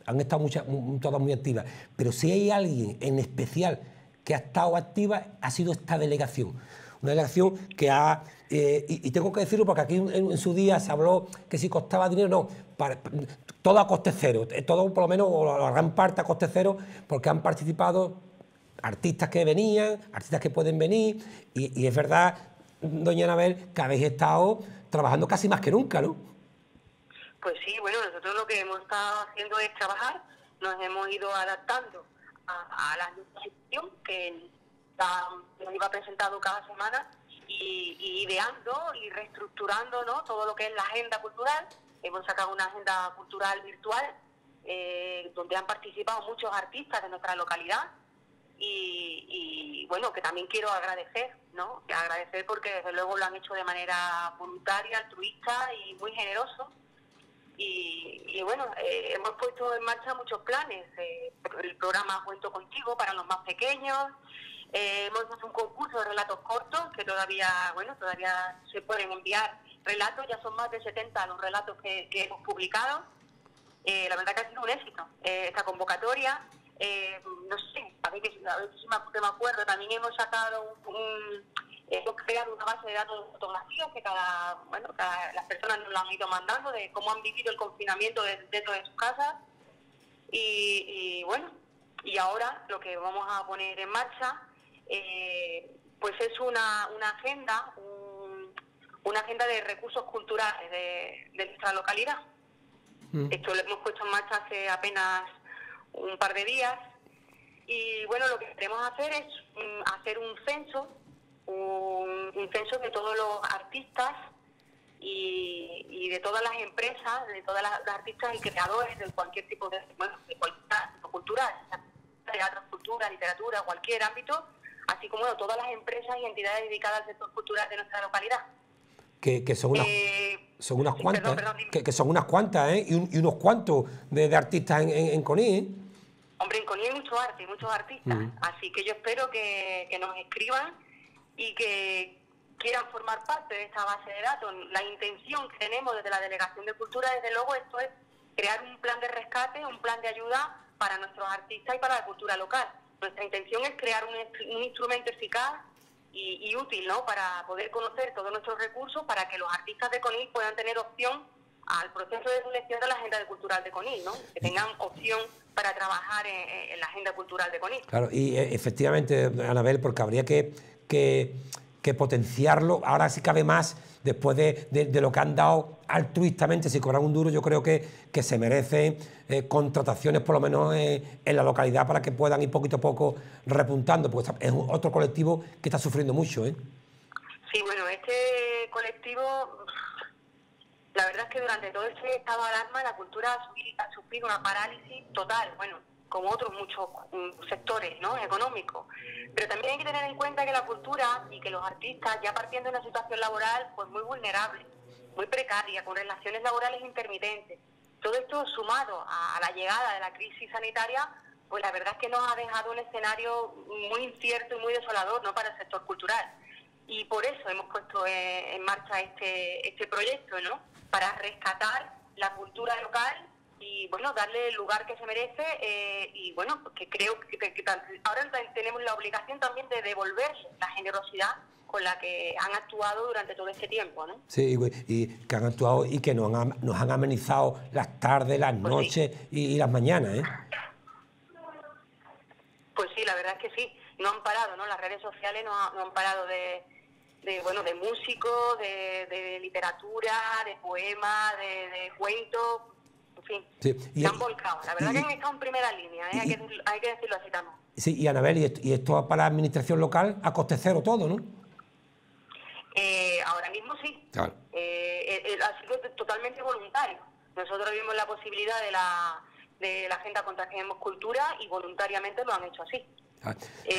han estado todas muy activas, pero si hay alguien en especial que ha estado activa, ha sido esta delegación. Una delegación que ha... y tengo que decirlo porque aquí en su día se habló que si costaba dinero, no, todo a coste cero, todo por lo menos, o la gran parte a coste cero, porque han participado artistas que venían, artistas que pueden venir, y es verdad, doña Anabel, que habéis estado trabajando casi más que nunca, ¿no? Pues sí, bueno, nosotros lo que hemos estado haciendo es trabajar, nos hemos ido adaptando a la situación que nos iba presentando cada semana y ideando y reestructurando, ¿no?, todo lo que es la agenda cultural. Hemos sacado una agenda cultural virtual donde han participado muchos artistas de nuestra localidad y bueno, que también quiero agradecer, ¿no?, agradecer porque desde luego lo han hecho de manera voluntaria, altruista y muy generoso. Y bueno, hemos puesto en marcha muchos planes. El programa Cuento Contigo para los más pequeños. Hemos hecho un concurso de relatos cortos que todavía se pueden enviar relatos. Ya son más de 70 los relatos que hemos publicado. La verdad que ha sido un éxito esta convocatoria. No sé, a ver si me acuerdo, también hemos sacado hemos creado una base de datos de fotografías que las personas nos la han ido mandando de cómo han vivido el confinamiento dentro de sus casas y bueno, y ahora lo que vamos a poner en marcha pues es una agenda de recursos culturales de nuestra localidad. Esto lo hemos puesto en marcha hace apenas un par de días y bueno, lo que queremos hacer es hacer un censo de todos los artistas y de todas las empresas, de todas las artistas y creadores de cualquier tipo de cualquier tipo cultural, teatro, cultura, literatura, cualquier ámbito, así como de todas las empresas y entidades dedicadas al sector cultural de nuestra localidad. Que son unas cuantas, perdón, que son unas cuantas, ¿eh? y unos cuantos de artistas en Conil, ¿eh? Hombre, en Conil hay mucho arte y muchos artistas, así que yo espero que nos escriban y que quieran formar parte de esta base de datos. La intención que tenemos desde la Delegación de Cultura, desde luego, esto es crear un plan de rescate, un plan de ayuda para nuestros artistas y para la cultura local. Nuestra intención es crear un instrumento eficaz y útil, ¿no?, para poder conocer todos nuestros recursos, para que los artistas de Conil puedan tener opción al proceso de selección de la agenda cultural de Conil, ¿no?, que tengan opción para trabajar en la agenda cultural de Conil. Claro, y efectivamente, Anabel, porque habría que potenciarlo, ahora sí cabe más, después de lo que han dado altruistamente, si cobran un duro, yo creo que se merecen contrataciones por lo menos en la localidad para que puedan ir poquito a poco repuntando, porque es otro colectivo que está sufriendo mucho, ¿eh? Sí, bueno, colectivo, la verdad es que durante todo este estado de alarma la cultura ha sufrido una parálisis total, bueno, como otros muchos sectores, ¿no?, económicos. Pero también hay que tener en cuenta que la cultura y que los artistas, ya partiendo de una situación laboral pues muy vulnerable, muy precaria, con relaciones laborales intermitentes, todo esto sumado a la llegada de la crisis sanitaria, pues la verdad es que nos ha dejado un escenario muy incierto y muy desolador, ¿no?, para el sector cultural. Y por eso hemos puesto en marcha este proyecto, ¿no?, para rescatar la cultura local y bueno, darle el lugar que se merece y bueno, porque creo que ahora tenemos la obligación también de devolver la generosidad con la que han actuado durante todo este tiempo, ¿no? Sí, y que han actuado y que nos han amenizado las tardes, las noches y las mañanas, ¿eh? Pues sí, la verdad es que sí, no han parado, ¿no? Las redes sociales no han parado de músicos, de literatura, de poemas, de cuentos, en fin, sí, se han volcado. La verdad que han estado en primera línea, ¿eh? Hay que decirlo así también. Sí, y Anabel, y esto para la administración local a coste cero todo, ¿no? Ahora mismo sí. Claro. Ha sido totalmente voluntario. Nosotros vimos la posibilidad de la agenda Contagiemos Cultura y voluntariamente lo han hecho así. Claro.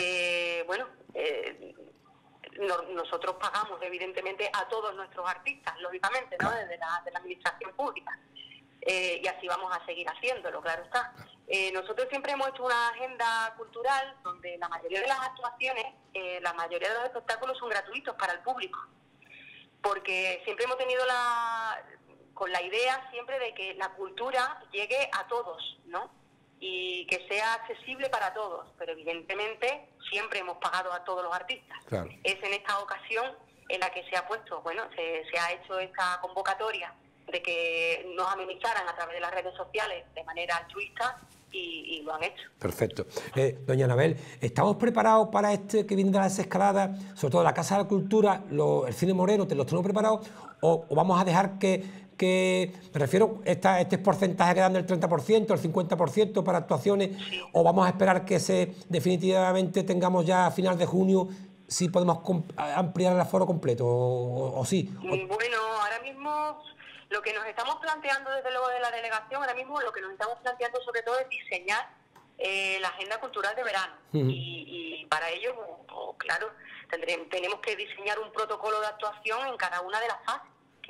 Nosotros pagamos evidentemente a todos nuestros artistas, lógicamente, ¿no?, de la administración pública. Y así vamos a seguir haciéndolo, claro está. Nosotros siempre hemos hecho una agenda cultural donde la mayoría de las actuaciones, la mayoría de los espectáculos son gratuitos para el público, porque siempre hemos tenido con la idea siempre de que la cultura llegue a todos, ¿no? Y que sea accesible para todos, pero evidentemente siempre hemos pagado a todos los artistas. Claro. Es en esta ocasión en la que se ha puesto, bueno, se ha hecho esta convocatoria de que nos amenizaran a través de las redes sociales de manera altruista y lo han hecho. Perfecto. Doña Anabel, ¿estamos preparados para este que viene de la desescalada, sobre todo la Casa de la Cultura, el Cine Moreno, ¿los tenemos preparados o vamos a dejar que me refiero, este porcentaje que dan del 30%, el 50% para actuaciones, Sí. o vamos a esperar que definitivamente tengamos ya a final de junio, si podemos ampliar el aforo completo, o sí? Bueno, ahora mismo lo que nos estamos planteando desde luego de la delegación, ahora mismo lo que nos estamos planteando sobre todo es diseñar la agenda cultural de verano. Y para ello, claro, tenemos que diseñar un protocolo de actuación en cada una de las fases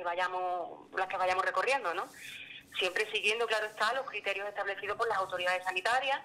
las que vayamos recorriendo, ¿no? Siempre siguiendo, claro está, los criterios establecidos por las autoridades sanitarias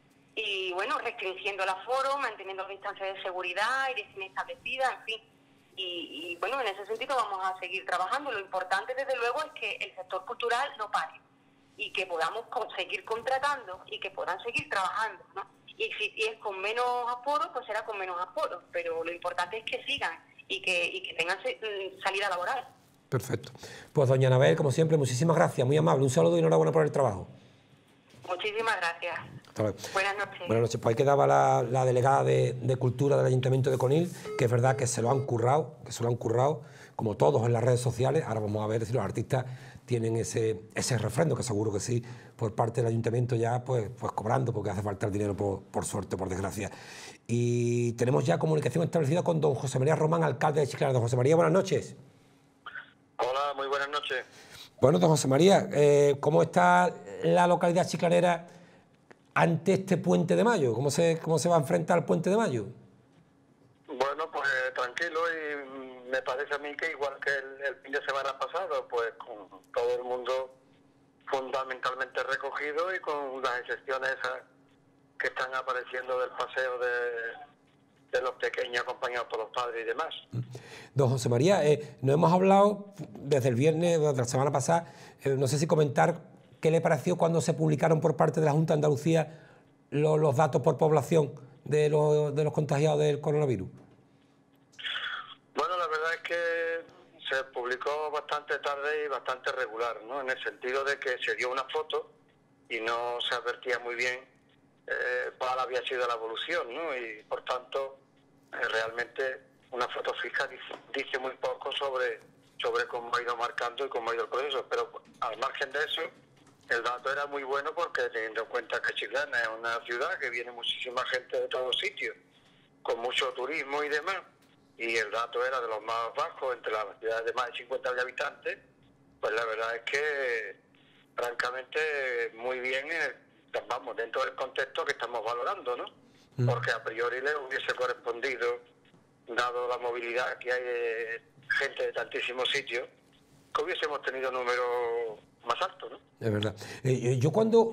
y, bueno, restringiendo el aforo, manteniendo las distancias de seguridad y de higiene establecidas, en fin. Y, bueno, en ese sentido vamos a seguir trabajando. Lo importante, desde luego, es que el sector cultural no pare y que podamos seguir contratando y que puedan seguir trabajando, ¿no? Y si es con menos aforo, pues será con menos aforo, pero lo importante es que sigan y que tengan salida laboral. Perfecto. Pues doña Anabel, como siempre, muchísimas gracias, muy amable, un saludo y enhorabuena por el trabajo. Muchísimas gracias. Hasta luego. Buenas noches. Buenas noches. Pues ahí quedaba la delegada de Cultura del Ayuntamiento de Conil, que es verdad que se lo han currado, como todos en las redes sociales. Ahora vamos a ver si los artistas tienen ese refrendo, que seguro que sí, por parte del Ayuntamiento ya pues cobrando, porque hace falta el dinero por suerte, por desgracia. Y tenemos ya comunicación establecida con don José María Román, alcalde de Chiclana. Don José María, buenas noches. Hola, muy buenas noches. Bueno, don José María, ¿cómo está la localidad chiclanera ante este puente de mayo? ¿Cómo se va a enfrentar el puente de mayo? Bueno, pues tranquilo, y me parece a mí que igual que el fin de semana pasado, pues con todo el mundo fundamentalmente recogido y con las excepciones esas que están apareciendo del paseo de los pequeños acompañados por los padres y demás. Don José María, nos hemos hablado desde el viernes, desde la semana pasada, no sé si comentar qué le pareció cuando se publicaron por parte de la Junta de Andalucía los datos por población de los contagiados del coronavirus. Bueno, la verdad es que se publicó bastante tarde y bastante regular, ¿no? En el sentido de que se dio una foto y no se advertía muy bien cuál había sido la evolución, ¿no? Y por tanto, realmente una foto fija dice muy poco sobre cómo ha ido marcando y cómo ha ido el proceso. Pero al margen de eso, el dato era muy bueno porque teniendo en cuenta que Chiclana es una ciudad que viene muchísima gente de todos sitios, con mucho turismo y demás, y el dato era de los más bajos entre las ciudades de más de 50.000 habitantes, pues la verdad es que francamente muy bien, vamos, dentro del contexto que estamos valorando, ¿no? Porque a priori le hubiese correspondido, dado la movilidad que hay de gente de tantísimos sitios, que hubiésemos tenido números más altos, ¿no? Es verdad. Yo cuando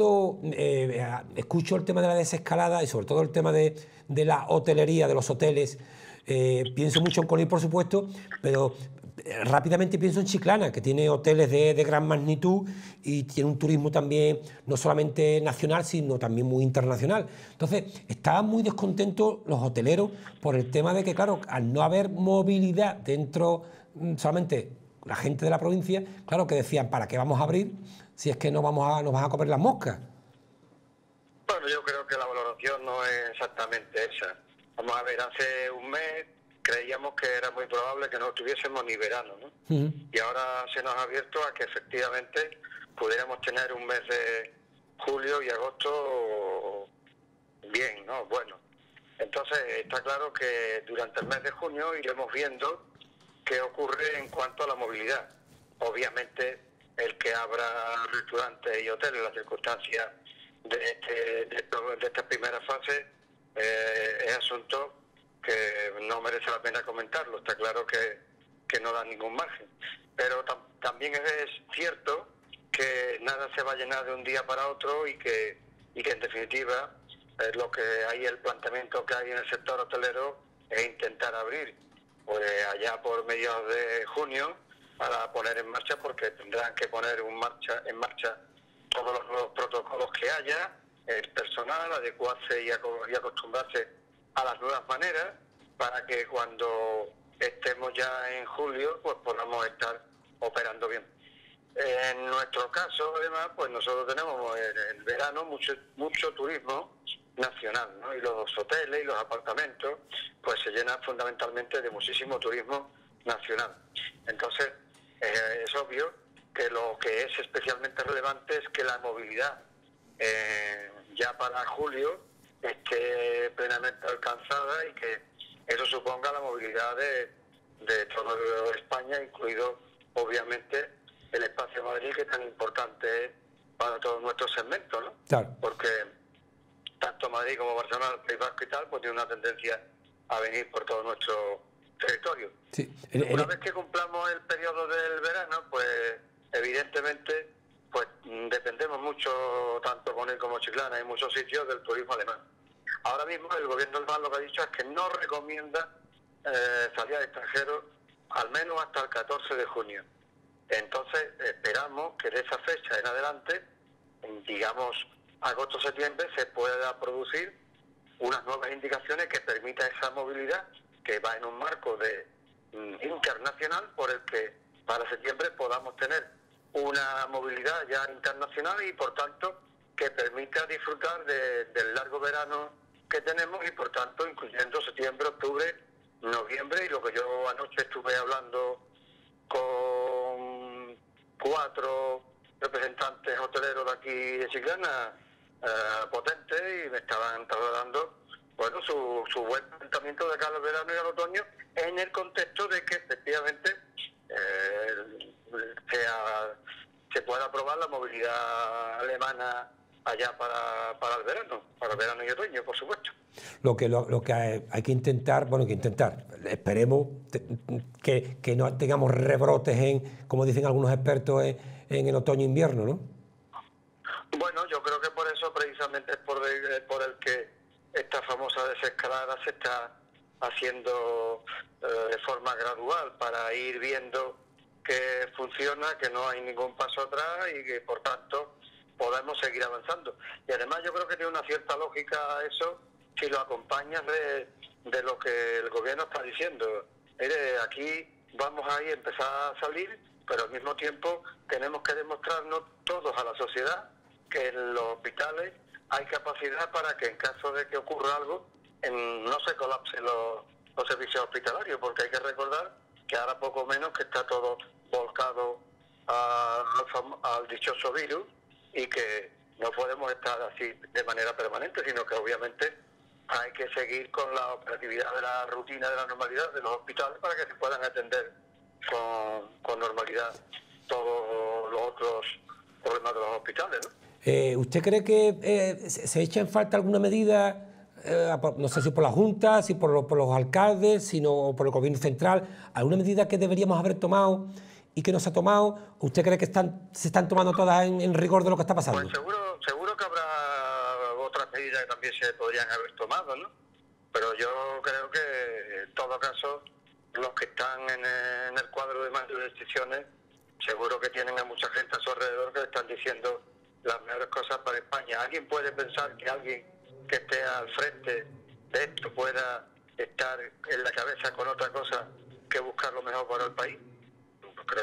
escucho el tema de la desescalada y sobre todo el tema de la hotelería, de los hoteles, pienso mucho en Conil, por supuesto, pero rápidamente pienso en Chiclana, que tiene hoteles de gran magnitud y tiene un turismo también no solamente nacional, sino también muy internacional. Entonces, estaban muy descontentos los hoteleros por el tema de que, claro, al no haber movilidad dentro solamente la gente de la provincia, claro que decían, ¿para qué vamos a abrir si es que nos van a comer las moscas? Bueno, yo creo que la valoración no es exactamente esa. Vamos a ver, hace un mes creíamos que era muy probable que no tuviésemos ni verano, ¿no? Y ahora se nos ha abierto a que efectivamente pudiéramos tener un mes de julio y agosto bien, ¿no? Bueno, entonces está claro que durante el mes de junio iremos viendo qué ocurre en cuanto a la movilidad. Obviamente el que abra restaurantes y hoteles en las circunstancias de esta primera fase es asunto que no merece la pena comentarlo. Está claro que no da ningún margen, pero también es cierto que nada se va a llenar de un día para otro y que en definitiva lo que hay, el planteamiento que hay en el sector hotelero es intentar abrir pues allá por mediados de junio para poner en marcha, porque tendrán que poner en marcha todos los nuevos protocolos que haya, el personal, adecuarse y acostumbrarse a las nuevas maneras, para que cuando estemos ya en julio, pues podamos estar operando bien. En nuestro caso, además, pues nosotros tenemos en el verano mucho turismo nacional, ¿no? Y los hoteles y los apartamentos pues se llenan fundamentalmente de muchísimo turismo nacional. Entonces, es obvio que lo que es especialmente relevante es que la movilidad ya para julio esté plenamente alcanzada y que eso suponga la movilidad de toda España, incluido obviamente el espacio de Madrid, que es tan importante es para todos nuestros segmentos, ¿no? Claro. Porque tanto Madrid como Barcelona, el País Vasco y tal, pues tiene una tendencia a venir por todo nuestro territorio. Sí. Una vez que cumplamos el periodo del verano, pues evidentemente pues dependemos mucho, tanto con él como Chiclana, en muchos sitios, del turismo alemán. Ahora mismo el gobierno alemán lo que ha dicho es que no recomienda salir al extranjero al menos hasta el 14 de junio. Entonces esperamos que de esa fecha en adelante, digamos agosto-septiembre, se pueda producir unas nuevas indicaciones que permita esa movilidad, que va en un marco internacional, por el que para septiembre podamos tener una movilidad ya internacional y por tanto que permita disfrutar del largo verano que tenemos, y por tanto incluyendo septiembre, octubre, noviembre, y lo que yo anoche estuve hablando con 4 representantes hoteleros de aquí de Chiclana, potentes, y me estaban trasladando bueno su buen planteamiento de cara al verano y al otoño, en el contexto de que efectivamente se pueda aprobar la movilidad alemana allá para el verano y otoño, por supuesto. Lo que hay que intentar, esperemos que no tengamos rebrotes como dicen algunos expertos, en el otoño-invierno, ¿no? Bueno, yo creo que por eso precisamente es por el que esta famosa desescalada se está haciendo de forma gradual, para ir viendo que funciona, que no hay ningún paso atrás y que por tanto podemos seguir avanzando. Y además yo creo que tiene una cierta lógica eso si lo acompañas de lo que el gobierno está diciendo. Mire, aquí vamos a empezar a salir, pero al mismo tiempo tenemos que demostrarnos todos a la sociedad que en los hospitales hay capacidad para que en caso de que ocurra algo no se colapsen los servicios hospitalarios, porque hay que recordar que ahora poco menos que está todo volcado al dichoso virus, y que no podemos estar así de manera permanente, sino que obviamente hay que seguir con la operatividad de la rutina, de la normalidad de los hospitales, para que se puedan atender con normalidad todos los otros problemas de los hospitales, ¿no? ¿Usted cree que se echa en falta alguna medida, no sé si por la Junta, si por los alcaldes, sino por el gobierno central, alguna medida que deberíamos haber tomado y que no se ha tomado? ¿Usted cree que se están tomando todas en rigor de lo que está pasando? Pues seguro que habrá otras medidas que también se podrían haber tomado, ¿no? Pero yo creo que en todo caso los que están en el cuadro de mando de decisiones seguro que tienen a mucha gente a su alrededor que le están diciendo las mejores cosas para España. ¿Alguien puede pensar que alguien que esté al frente de esto pueda estar en la cabeza con otra cosa que buscar lo mejor para el país? Creo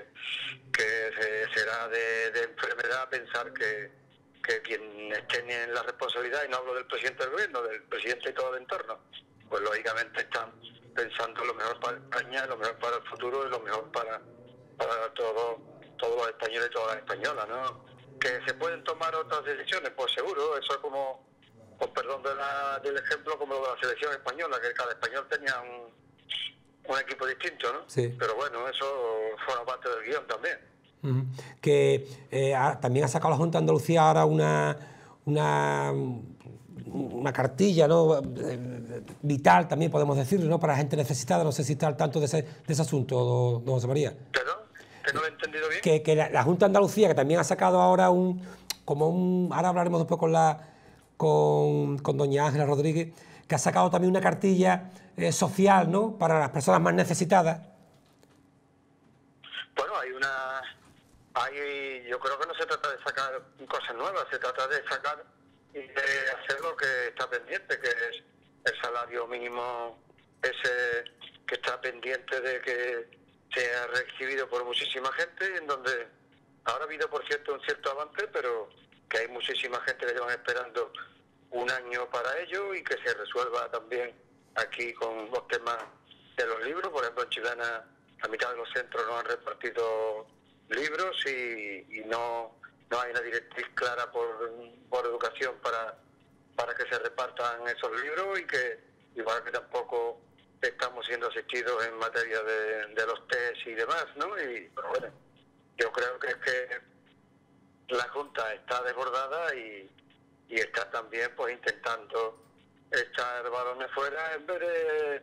que será de enfermedad pensar que quien esté en la responsabilidad, y no hablo del presidente del gobierno, del presidente y todo el entorno, pues lógicamente están pensando lo mejor para España, lo mejor para el futuro y lo mejor para todos los españoles y todas las españolas, ¿no? ¿Que se pueden tomar otras decisiones? Pues seguro, eso es como, con perdón del ejemplo, como lo de la selección española, que cada español tenía un equipo distinto, ¿no? Sí. Pero bueno, eso forma parte del guión también. Que también ha sacado la Junta de Andalucía ahora una cartilla, ¿no? Vital, también podemos decirlo, ¿no? Para la gente necesitada. No sé si está al tanto de ese asunto, don José María. ¿Perdón? ¿Que no lo he entendido bien? Que la Junta de Andalucía, que también ha sacado ahora ahora hablaremos después con doña Ángela Rodríguez, que ha sacado también una cartilla social, ¿no? Para las personas más necesitadas. yo creo que no se trata de sacar cosas nuevas, se trata de sacar y de hacer lo que está pendiente, que es el salario mínimo ese que está pendiente de que sea recibido por muchísima gente, en donde ahora ha habido, por cierto, un cierto avance, pero que hay muchísima gente que llevan esperando un año para ello, y que se resuelva también aquí con los temas de los libros. Por ejemplo, en Chilena la mitad de los centros no han repartido libros y no hay una directriz clara por educación para que se repartan esos libros, y que igual que tampoco estamos siendo asistidos en materia de los test y demás, ¿no? Pero bueno, yo creo que es que la Junta está desbordada y está también pues intentando echar balones fuera en vez de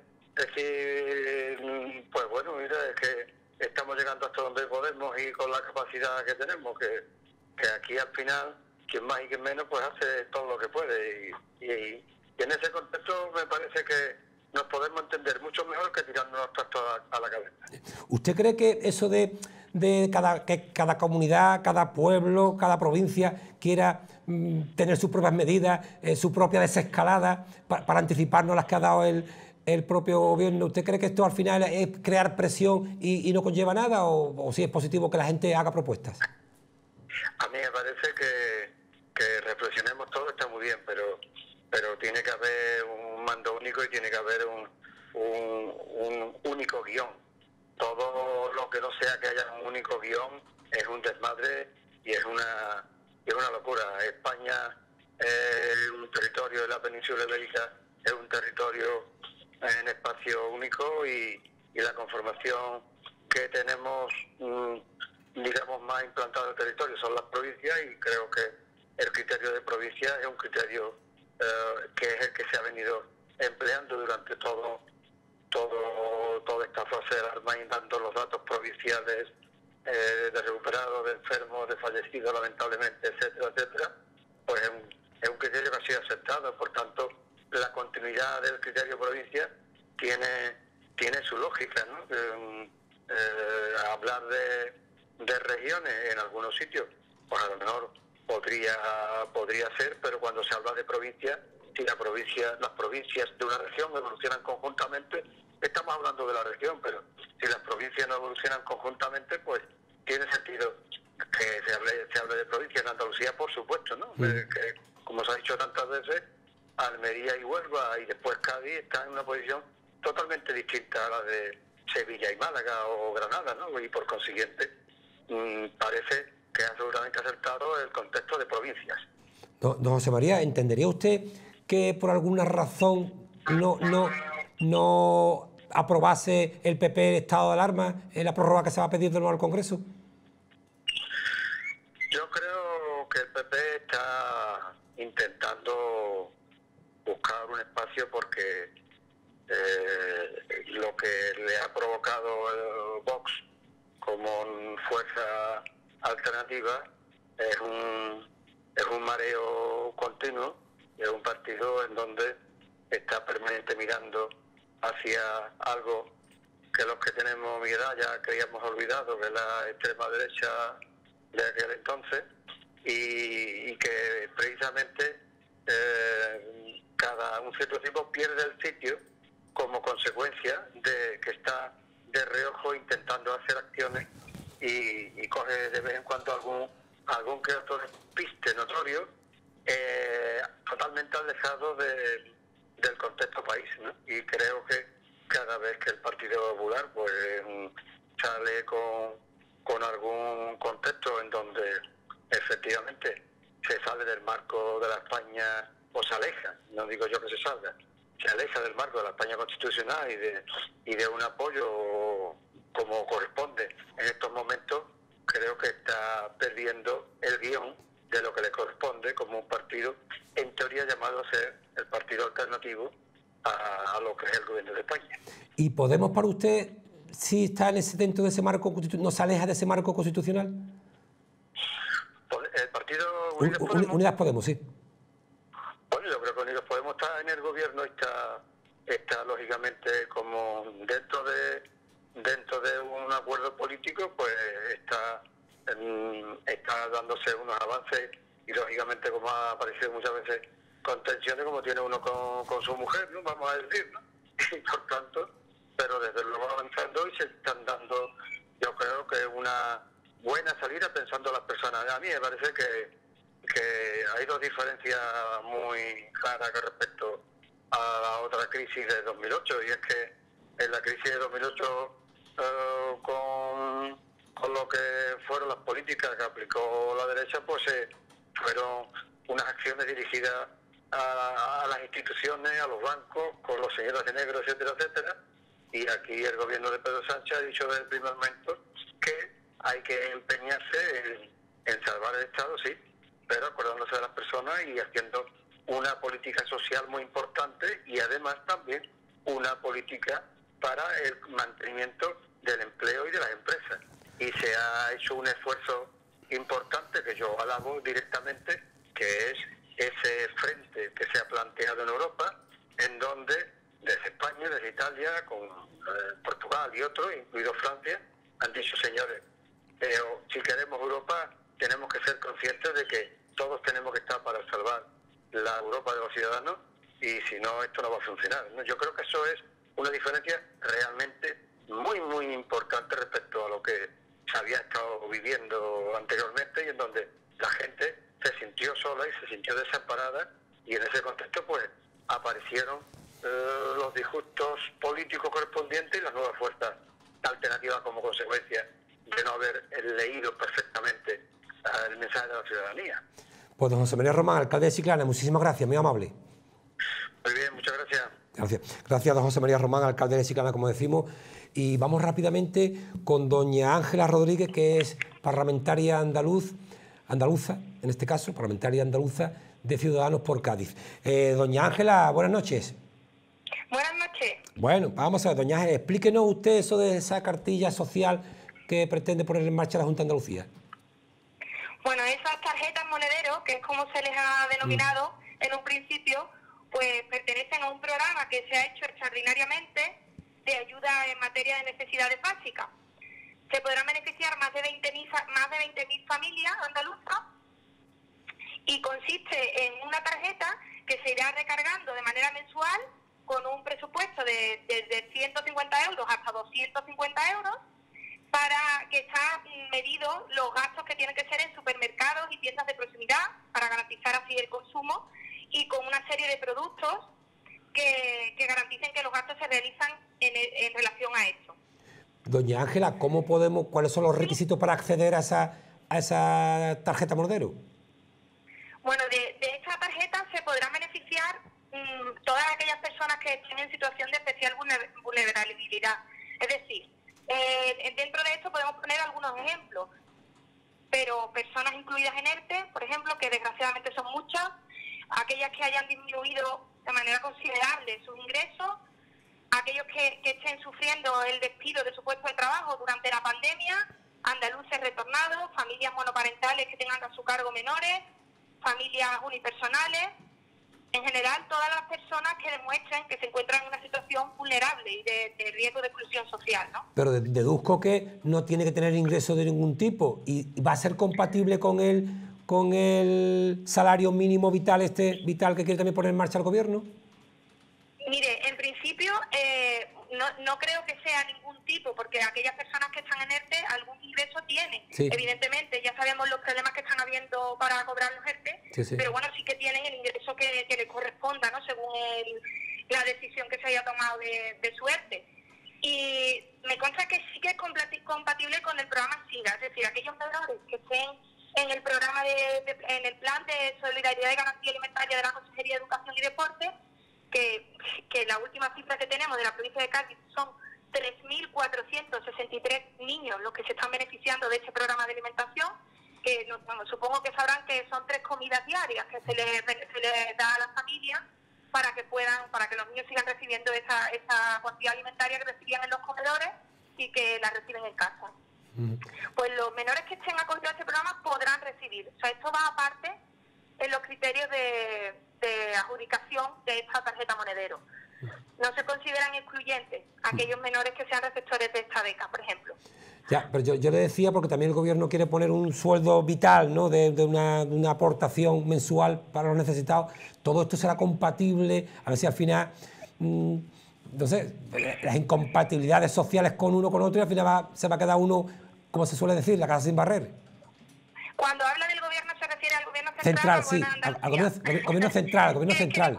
decir, pues bueno, mira, es que estamos llegando hasta donde podemos y con la capacidad que tenemos, que aquí al final quien más y quien menos pues hace todo lo que puede, y en ese contexto me parece que nos podemos entender mucho mejor que tirándonos los trastos a la cabeza. ¿Usted cree que eso de que cada comunidad, cada pueblo, cada provincia quiera tener sus propias medidas, su propia desescalada para anticiparnos las que ha dado el propio gobierno? ¿Usted cree que esto al final es crear presión y no conlleva nada, o si es positivo que la gente haga propuestas? A mí me parece que reflexionemos todo, está muy bien, pero tiene que haber un mando único y tiene que haber un único guión. Todo lo que no sea que haya un único guión es un desmadre y es una locura. España es un territorio de la península ibérica, es un territorio en espacio único, y la conformación que tenemos, digamos, más implantado en el territorio son las provincias, y creo que el criterio de provincia es un criterio que es el que se ha venido empleando durante toda esta fase de la alarma, y dando los datos provinciales de recuperados, de enfermos, de fallecidos lamentablemente, etcétera, etcétera, pues es un criterio que ha sido aceptado. Por tanto, la continuidad del criterio provincia tiene su lógica, ¿no? Hablar de regiones en algunos sitios, pues a lo mejor podría ser, pero cuando se habla de provincia, si las provincias de una región evolucionan conjuntamente, estamos hablando de la región, pero si las provincias no evolucionan conjuntamente, pues tiene sentido que se hable de provincia. En Andalucía, por supuesto, ¿no? Que, como se ha dicho tantas veces, Almería y Huelva y después Cádiz están en una posición totalmente distinta a la de Sevilla y Málaga o Granada, ¿no? Y por consiguiente parece que ha seguramente acertado el contexto de provincias. Don José María, ¿entendería usted que por alguna razón no aprobase el PP el estado de alarma en la prórroga que se va a pedir de nuevo al Congreso? Yo creo que el PP está intentando buscar un espacio, porque lo que le ha provocado el Vox como fuerza alternativa es un mareo continuo, es un partido en donde está permanente mirando hacia algo que los que tenemos mi edad ya creíamos olvidado, que es la extrema derecha de aquel entonces, y que precisamente un cierto tipo pierde el sitio como consecuencia de que está de reojo intentando hacer acciones y coge de vez en cuando algún que otro despiste notorio, totalmente alejado del contexto país, ¿no? Y creo que cada vez que el Partido Popular pues sale con algún contexto en donde efectivamente se sale del marco de la España, o se aleja, no digo yo que se salga, se aleja del marco de la España constitucional y de un apoyo como corresponde en estos momentos, creo que está perdiendo el guión de lo que le corresponde como un partido en teoría llamado a ser el partido alternativo a lo que es el gobierno de España. ¿Y Podemos, para usted, si está dentro de ese marco constitucional, no se aleja de ese marco constitucional? El partido Unidas Podemos, Unidas Podemos, sí. Bueno, yo creo que Unidas Podemos está en el gobierno, está lógicamente como dentro de dentro de un acuerdo político, pues está dándose unos avances y lógicamente, como ha aparecido muchas veces, con tensiones como tiene uno con su mujer, ¿no? Vamos a decir, ¿no? Y por tanto, pero desde luego avanzando y se están dando, yo creo que una buena salida pensando en las personas. A mí me parece que hay dos diferencias muy claras con respecto a la otra crisis de 2008, y es que en la crisis de 2008 con lo que fueron las políticas que aplicó la derecha, pues fueron unas acciones dirigidas a las instituciones, a los bancos, con los señores de negro, etcétera, etcétera. Y aquí el gobierno de Pedro Sánchez ha dicho desde el primer momento que hay que empeñarse en salvar el Estado, sí, pero acordándose de las personas y haciendo una política social muy importante y además también una política para el mantenimiento del empleo y de las empresas. Y se ha hecho un esfuerzo importante que yo alabo directamente, que es ese frente que se ha planteado en Europa, en donde desde España, desde Italia, con Portugal y otros, incluido Francia, han dicho, señores, si queremos Europa, tenemos que ser conscientes de que todos tenemos que estar para salvar la Europa de los ciudadanos, y si no, esto no va a funcionar, ¿no? Yo creo que eso es una diferencia realmente muy, muy importante respecto a lo que se había estado viviendo anteriormente, y en donde la gente se sintió sola y se sintió desamparada, y en ese contexto pues aparecieron los disgustos políticos correspondientes y las nuevas fuerzas alternativas como consecuencia de no haber leído perfectamente el mensaje de la ciudadanía. Pues don José María Román, alcalde de Chiclana, muchísimas gracias, muy amable. Muy bien, muchas gracias. Gracias, don José María Román, alcalde de Chiclana, como decimos. Y vamos rápidamente con doña Ángela Rodríguez, que es parlamentaria andaluza, en este caso, parlamentaria andaluza de Ciudadanos por Cádiz. Doña Ángela, buenas noches. Buenas noches. Bueno, vamos a ver, doña Ángela, explíquenos usted eso de esa cartilla social que pretende poner en marcha la Junta de Andalucía. Bueno, esas tarjetas monedero, que es como se les ha denominado en un principio, pues pertenecen a un programa que se ha hecho extraordinariamente de ayuda en materia de necesidades básicas. Se podrán beneficiar más de 20.000 familias andaluzas, y consiste en una tarjeta que se irá recargando de manera mensual con un presupuesto desde 150 euros hasta 250 euros, para que está medido los gastos que tienen que ser en supermercados y tiendas de proximidad para garantizar así el consumo, y con una serie de productos que garanticen que los gastos se realizan en relación a esto. Doña Ángela, ¿cuáles son los requisitos para acceder a esa tarjeta monedero? Bueno, de esta tarjeta se podrán beneficiar todas aquellas personas que estén en situación de especial vulnerabilidad. Es decir, dentro de esto podemos poner algunos ejemplos, pero personas incluidas en ERTE, por ejemplo, que desgraciadamente son muchas, aquellas que hayan disminuido de manera considerable sus ingresos, aquellos que estén sufriendo el despido de su puesto de trabajo durante la pandemia, andaluces retornados, familias monoparentales que tengan a su cargo menores, familias unipersonales, en general todas las personas que demuestren que se encuentran en una situación vulnerable y de riesgo de exclusión social, ¿no? Pero deduzco que no tiene que tener ingresos de ningún tipo y va a ser compatible con el salario mínimo vital que quiere también poner en marcha el gobierno. Mire, en principio no creo que sea ningún tipo, porque aquellas personas que están en ERTE algún ingreso tienen. Sí. Evidentemente, ya sabemos los problemas que están habiendo para cobrar los ERTE, sí. Pero bueno, sí que tienen el ingreso que les corresponda, ¿no? Según la decisión que se haya tomado de su ERTE. Y me consta que sí que es compatible con el programa SIGA, es decir, aquellos menores que estén en el programa en el plan de solidaridad y garantía alimentaria de la Consejería de Educación y Deporte, que la última cifra que tenemos de la provincia de Cádiz son 3.463 niños los que se están beneficiando de este programa de alimentación, que supongo que sabrán que son 3 comidas diarias que se les da a las familias para que los niños sigan recibiendo esa cuantía alimentaria que recibían en los comedores y que la reciben en casa. Pues los menores que estén acogidos a este programa podrán recibir. O sea, esto va aparte en los criterios de adjudicación de esta tarjeta monedero. no se consideran excluyentes aquellos menores que sean receptores de esta beca, por ejemplo. Ya, pero yo le decía porque también el gobierno quiere poner un sueldo vital, ¿no?, de una aportación mensual para los necesitados. Todo esto será compatible, a ver si al final, no sé, las incompatibilidades sociales con uno con otro, y al final se va a quedar uno, como se suele decir, la casa sin barrer. Cuando habla del gobierno se refiere al gobierno central, sí, al gobierno central, al gobierno central.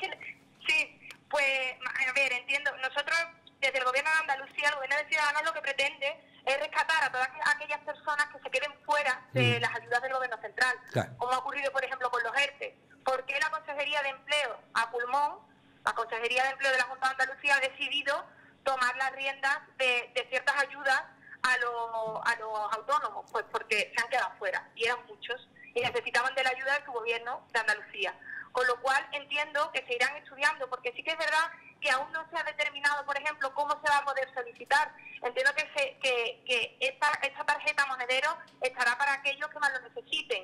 Sí, pues, a ver, entiendo, nosotros desde el gobierno de Andalucía, el gobierno de Ciudadanos lo que pretende es rescatar a todas aquellas personas que se queden fuera de las ayudas del gobierno central, claro, como ha ocurrido, por ejemplo, con los ERTE. ¿Por qué la Consejería de Empleo, a pulmón, la Consejería de Empleo de la Junta de Andalucía ha decidido tomar las riendas de ciertas ayudas a los autónomos? Pues porque se han quedado fuera, y eran muchos, y necesitaban de la ayuda de su gobierno de Andalucía. Con lo cual entiendo que se irán estudiando, porque sí que es verdad que aún no se ha determinado, por ejemplo, cómo se va a poder solicitar. Entiendo que esta tarjeta monedero estará para aquellos que más lo necesiten.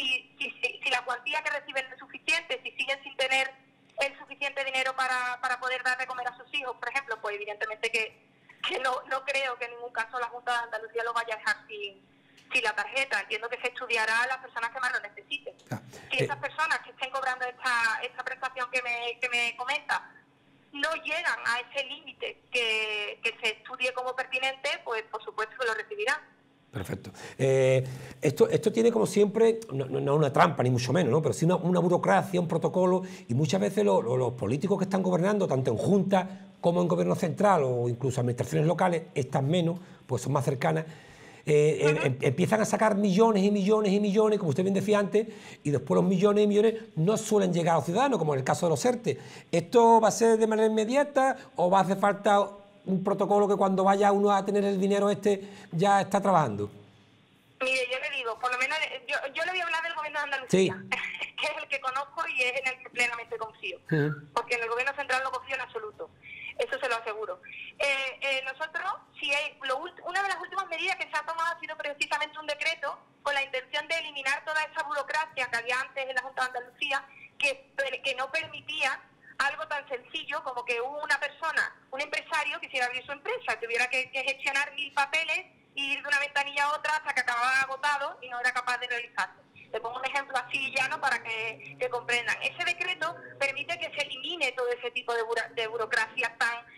Si la cuantía que reciben es suficiente, si siguen sin tener el suficiente dinero para poder dar de comer a sus hijos, por ejemplo, pues evidentemente que no creo que en ningún caso la Junta de Andalucía lo vaya a dejar sin la tarjeta. Entiendo que se estudiará a las personas que más lo necesiten. Si esas personas que estén cobrando esta prestación que me comenta no llegan a ese límite que se estudie como pertinente, pues por supuesto que lo recibirán. Perfecto. Esto tiene, como siempre, no una trampa, ni mucho menos, ¿no?, pero sí una burocracia, un protocolo, y muchas veces los políticos que están gobernando, tanto en Junta como en Gobierno Central o incluso administraciones locales, estas menos, pues son más cercanas, empiezan a sacar millones y millones y millones, como usted bien decía antes, y después los millones y millones no suelen llegar a los ciudadanos, como en el caso de los ERTE. ¿Esto va a ser de manera inmediata o va a hacer falta un protocolo que cuando vaya uno a tener el dinero ya está trabajando? Mire, yo le digo, por lo menos yo le voy a hablar del gobierno de Andalucía, que es el que conozco y es en el que plenamente confío, porque en el gobierno central no confío en absoluto, eso se lo aseguro. Nosotros, una de las últimas medidas que se ha tomado ha sido precisamente un decreto con la intención de eliminar toda esa burocracia que había antes en la Junta de Andalucía, que no permitía algo tan sencillo como que una persona, un empresario, quisiera abrir su empresa, tuviera que gestionar 1000 papeles y ir de una ventanilla a otra hasta que acababa agotado y no era capaz de realizarlo. Le pongo un ejemplo así llano para que comprendan. Ese decreto permite que se elimine todo ese tipo de burocracia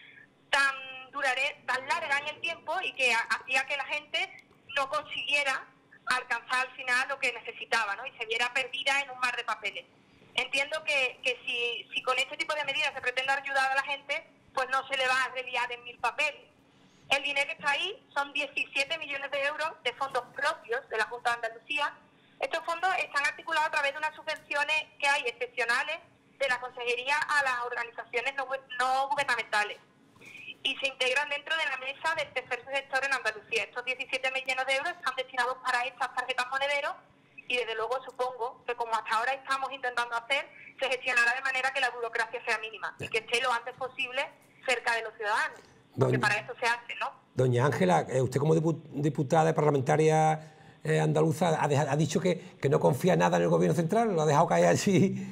tan larga en el tiempo y que hacía que la gente no consiguiera alcanzar al final lo que necesitaba, ¿no?, y se viera perdida en un mar de papeles. Entiendo que si con este tipo de medidas se pretende ayudar a la gente, pues no se le va a reliar en 1000 papeles. El dinero que está ahí son 17 millones de euros de fondos propios de la Junta de Andalucía. Estos fondos están articulados a través de unas subvenciones que hay excepcionales de la Consejería a las organizaciones no gubernamentales y se integran dentro de la mesa del tercer sector en Andalucía. Estos 17 millones de euros están destinados para estas tarjetas monederos y desde luego supongo que, como hasta ahora estamos intentando hacer, se gestionará de manera que la burocracia sea mínima y que esté lo antes posible cerca de los ciudadanos, porque para eso se hace, ¿no? Doña Ángela, usted como diputada y parlamentaria andaluza ha dicho que no confía nada en el gobierno central, lo ha dejado caer así.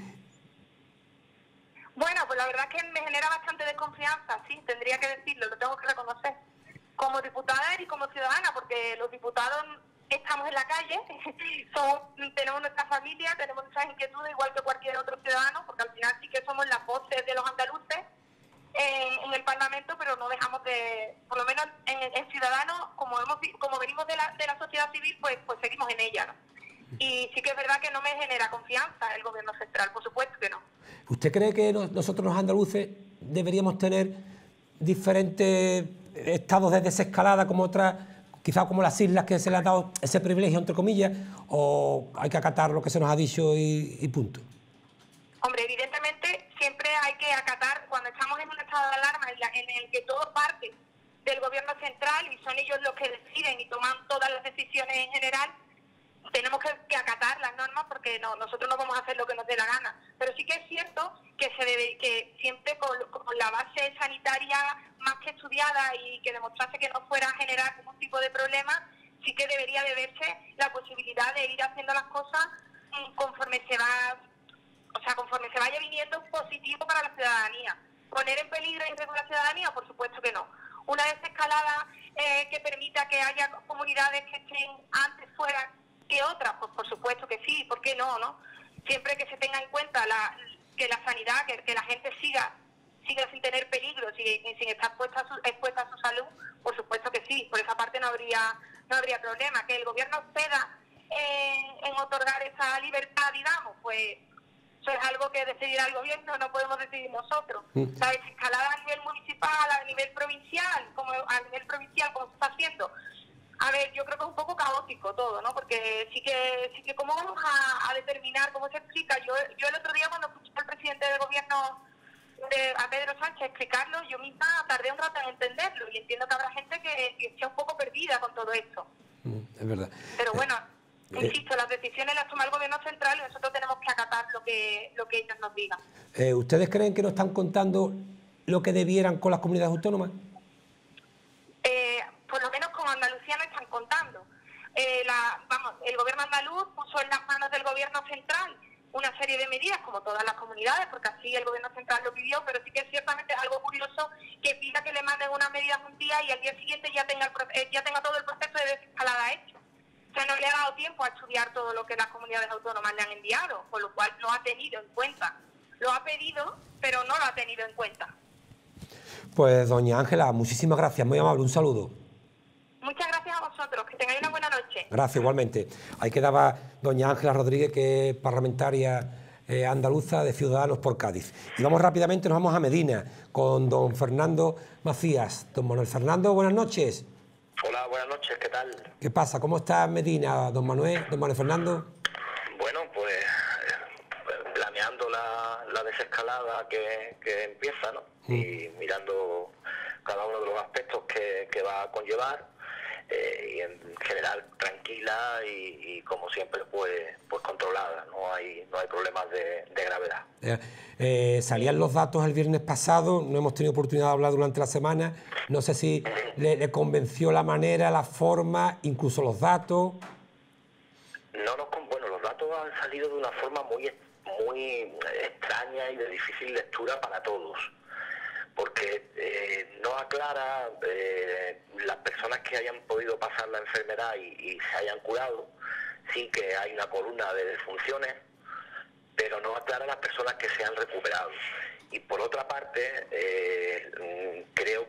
Bueno, pues la verdad es que me genera bastante desconfianza, sí, tendría que decirlo, lo tengo que reconocer. Como diputada y como ciudadana, porque los diputados estamos en la calle, tenemos nuestra familia, tenemos nuestras inquietudes igual que cualquier otro ciudadano, porque al final sí que somos las voces de los andaluces en el Parlamento, pero no dejamos de, por lo menos en Ciudadanos, como venimos de la sociedad civil, pues seguimos en ella, ¿no? Y sí que es verdad que no me genera confianza el gobierno central, por supuesto que no. ¿Usted cree que nosotros los andaluces deberíamos tener diferentes estados de desescalada como otras, quizás como las islas que se les ha dado ese privilegio, entre comillas, o hay que acatar lo que se nos ha dicho y punto? Hombre, evidentemente siempre hay que acatar, cuando estamos en un estado de alarma en el que todo parte del gobierno central y son ellos los que deciden y toman todas las decisiones en general, tenemos que acatar las normas porque nosotros no vamos a hacer lo que nos dé la gana. Pero sí que es cierto que siempre con la base sanitaria más que estudiada y que demostrase que no fuera a generar ningún tipo de problema, sí que debería de verse la posibilidad de ir haciendo las cosas conforme se vaya viniendo positivo para la ciudadanía. ¿Poner en peligro e integrar a la ciudadanía? Por supuesto que no. Una desescalada que permita que haya comunidades que estén antes fuera que otras, pues por supuesto que sí, ¿por qué no, no? Siempre que se tenga en cuenta que la sanidad, que la gente siga sin tener peligro, sin estar expuesta a su salud, por supuesto que sí, por esa parte no habría problema. Que el gobierno ceda en otorgar esa libertad, digamos, pues eso es algo que decidirá el gobierno, no podemos decidir nosotros. La desescalada a nivel municipal, a nivel provincial, como se está haciendo. A ver, yo creo que es un poco caótico todo, ¿no? Porque sí que ¿cómo vamos a determinar, cómo se explica? Yo el otro día cuando escuché al presidente del gobierno, a Pedro Sánchez, explicarlo, yo misma tardé un rato en entenderlo y entiendo que habrá gente que esté un poco perdida con todo esto. Es verdad. Pero bueno, insisto, las decisiones las toma el gobierno central y nosotros tenemos que acatar lo que ellos nos digan. ¿Ustedes creen que no están contando lo que debieran con las comunidades autónomas? Por lo menos con Andalucía no están contando. El gobierno andaluz puso en las manos del gobierno central una serie de medidas, como todas las comunidades, porque así el gobierno central lo pidió, pero sí que ciertamente es algo curioso que pida que le manden unas medidas un día y al día siguiente ya tenga todo el proceso de desescalada hecho. O sea, no le ha dado tiempo a estudiar todo lo que las comunidades autónomas le han enviado, con lo cual no ha tenido en cuenta. Lo ha pedido, pero no lo ha tenido en cuenta. Pues doña Ángela, muchísimas gracias, muy amable, un saludo. Muchas gracias a vosotros, que tengáis una buena noche. Gracias, igualmente. Ahí quedaba doña Ángela Rodríguez, que es parlamentaria andaluza de Ciudadanos por Cádiz. Y vamos rápidamente, nos vamos a Medina, con don Fernando Macías. Don Manuel Fernando, buenas noches. Hola, buenas noches, ¿qué tal? ¿Qué pasa? ¿Cómo está Medina, don Manuel Fernando? Bueno, pues planeando la desescalada que empieza, ¿no? Y mirando cada uno de los aspectos que va a conllevar. Y en general tranquila y como siempre pues controlada, no hay problemas de gravedad. Salían los datos el viernes pasado, no hemos tenido oportunidad de hablar durante la semana, no sé si le convenció la manera, la forma, incluso los datos. Bueno, los datos han salido de una forma muy extraña y de difícil lectura para todos, porque no aclara las personas que hayan podido pasar la enfermedad y se hayan curado. Sí que hay una columna de defunciones, pero no aclara las personas que se han recuperado. Y por otra parte, creo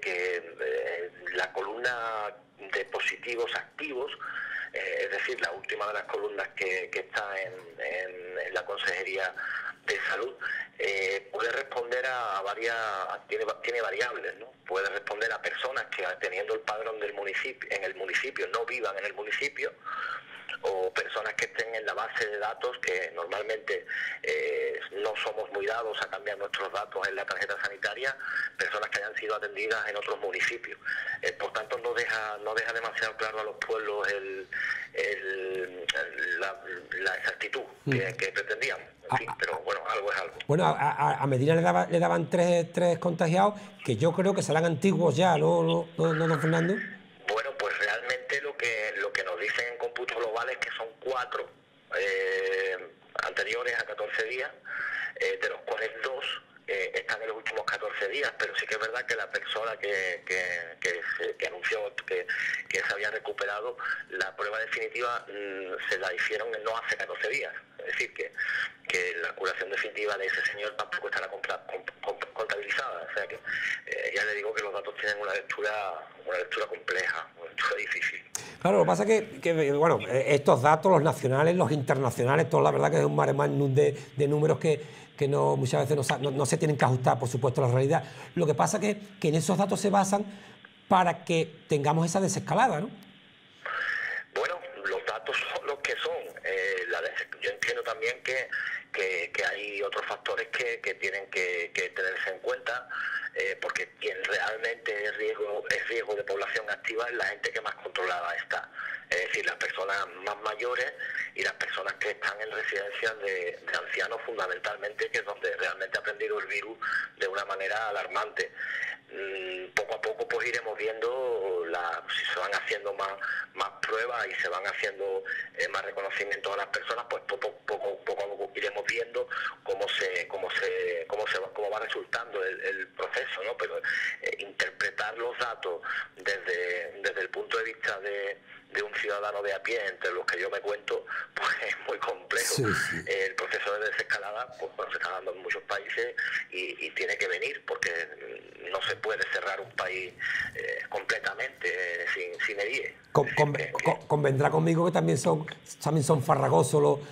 que la columna de positivos activos, es decir, la última de las columnas que está en la Consejería de Salud, puede responder a tiene variables, ¿no? Puede responder a personas que teniendo el padrón en el municipio no vivan en el municipio, o personas que estén en la base de datos, que normalmente no somos muy dados a cambiar nuestros datos en la tarjeta sanitaria, personas que hayan sido atendidas en otros municipios. Por tanto, no deja demasiado claro a los pueblos la exactitud que pretendíamos. En fin, pero bueno, algo es algo. Bueno, a Medina le daban tres contagiados, que yo creo que serán antiguos ya, ¿no, don Fernando? Bueno, pues realmente lo que nos dicen en cómputos globales es que son 4 anteriores a 14 días, de los cuales 2 están en los últimos 14 días, pero sí que es verdad que la persona que anunció que se había recuperado, la prueba definitiva se la hicieron no hace 14 días. Es decir, que la curación definitiva de ese señor tampoco estará contabilizada. O sea que ya le digo que los datos tienen una lectura compleja, una lectura difícil. Claro, lo que pasa es que bueno, estos datos, los nacionales, los internacionales, todo la verdad que es un mare magnum de números que muchas veces no se tienen que ajustar, por supuesto, a la realidad. Lo que pasa es que en esos datos se basan para que tengamos esa desescalada, ¿no? Bueno, los datos son los que son. Yo entiendo también que hay otros factores que tienen que tenerse en cuenta, porque quien realmente es riesgo de población activa es la gente que más controlada está. Es decir, las personas más mayores y las personas que están en residencias de ancianos fundamentalmente, que es donde realmente ha aprendido el virus de una manera alarmante. Poco a a poco pues iremos viendo si se van haciendo más pruebas y se van haciendo más reconocimientos a las personas, pues poco a poco iremos viendo cómo va resultando el proceso, ¿no? Pero interpretar los datos desde el punto de vista de un ciudadano de a pie, entre los que yo me cuento, pues es muy complejo. Sí, sí. El proceso de desescalada pues se está dando en muchos países y tiene que venir, porque no se puede cerrar un país completamente sin EDIE. Convendrá conmigo que también son farragosos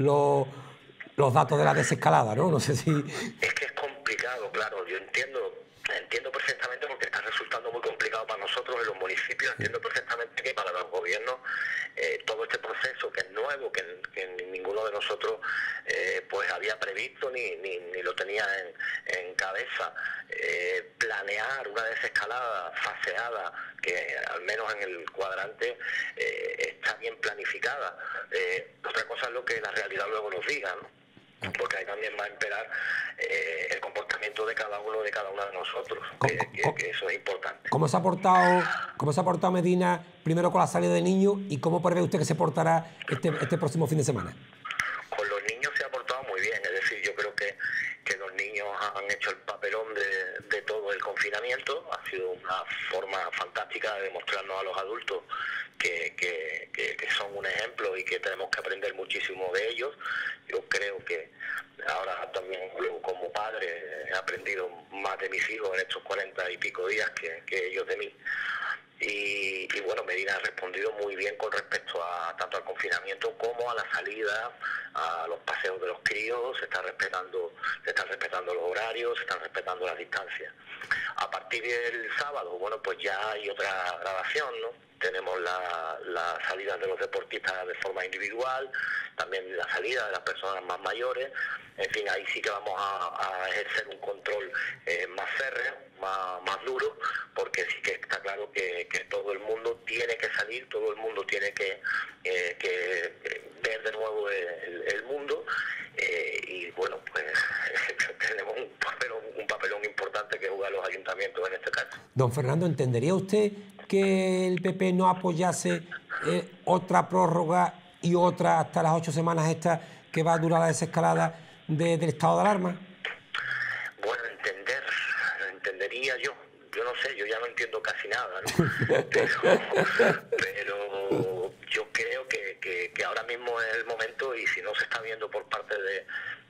los datos de la desescalada, ¿no? No sé si... Es que es complicado, claro, yo entiendo perfectamente, porque está resultando muy complicado para nosotros en los municipios. Entiendo perfectamente que para los gobiernos todo este proceso, que es nuevo, que ninguno de nosotros pues había previsto ni lo tenía en cabeza, planear una desescalada faseada que al menos en el cuadrante está bien planificada. Otra cosa es lo que la realidad luego nos diga, ¿no? Porque ahí también va a imperar el comportamiento de cada uno de nosotros, que eso es importante. ¿Cómo se ha portado Medina primero con la salida de niños y cómo prevé usted que se portará este próximo fin de semana? Con los niños se ha portado muy bien, es decir, yo creo que los niños han hecho el papelón de todo el confinamiento. Ha sido una forma fantástica de demostrarnos a los adultos que son un ejemplo y que tenemos que aprender muchísimo de ellos. Yo creo que ahora también como padre he aprendido más de mis hijos en estos 40 y pico días que ellos de mí. Y bueno, Medina ha respondido muy bien con respecto a tanto al confinamiento como a la salida, a los paseos de los críos. Se están respetando los horarios, se están respetando las distancias. A partir del sábado, bueno, pues ya hay otra gradación, ¿no? Tenemos la salida de los deportistas de forma individual, también la salida de las personas más mayores. En fin, ahí sí que vamos a ejercer un control más férreo, más duro, porque sí que está claro que todo el mundo tiene que salir, todo el mundo tiene que ver de nuevo el mundo. Y bueno, pues tenemos un papelón importante que jugar los ayuntamientos en este caso. Don Fernando, ¿entendería usted que el PP no apoyase otra prórroga y otra hasta las 8 semanas esta que va a durar la desescalada del estado de alarma? Bueno, entendería yo no sé, yo ya no entiendo casi nada, ¿no? pero yo creo que ahora mismo es el momento, y si no se está viendo por parte de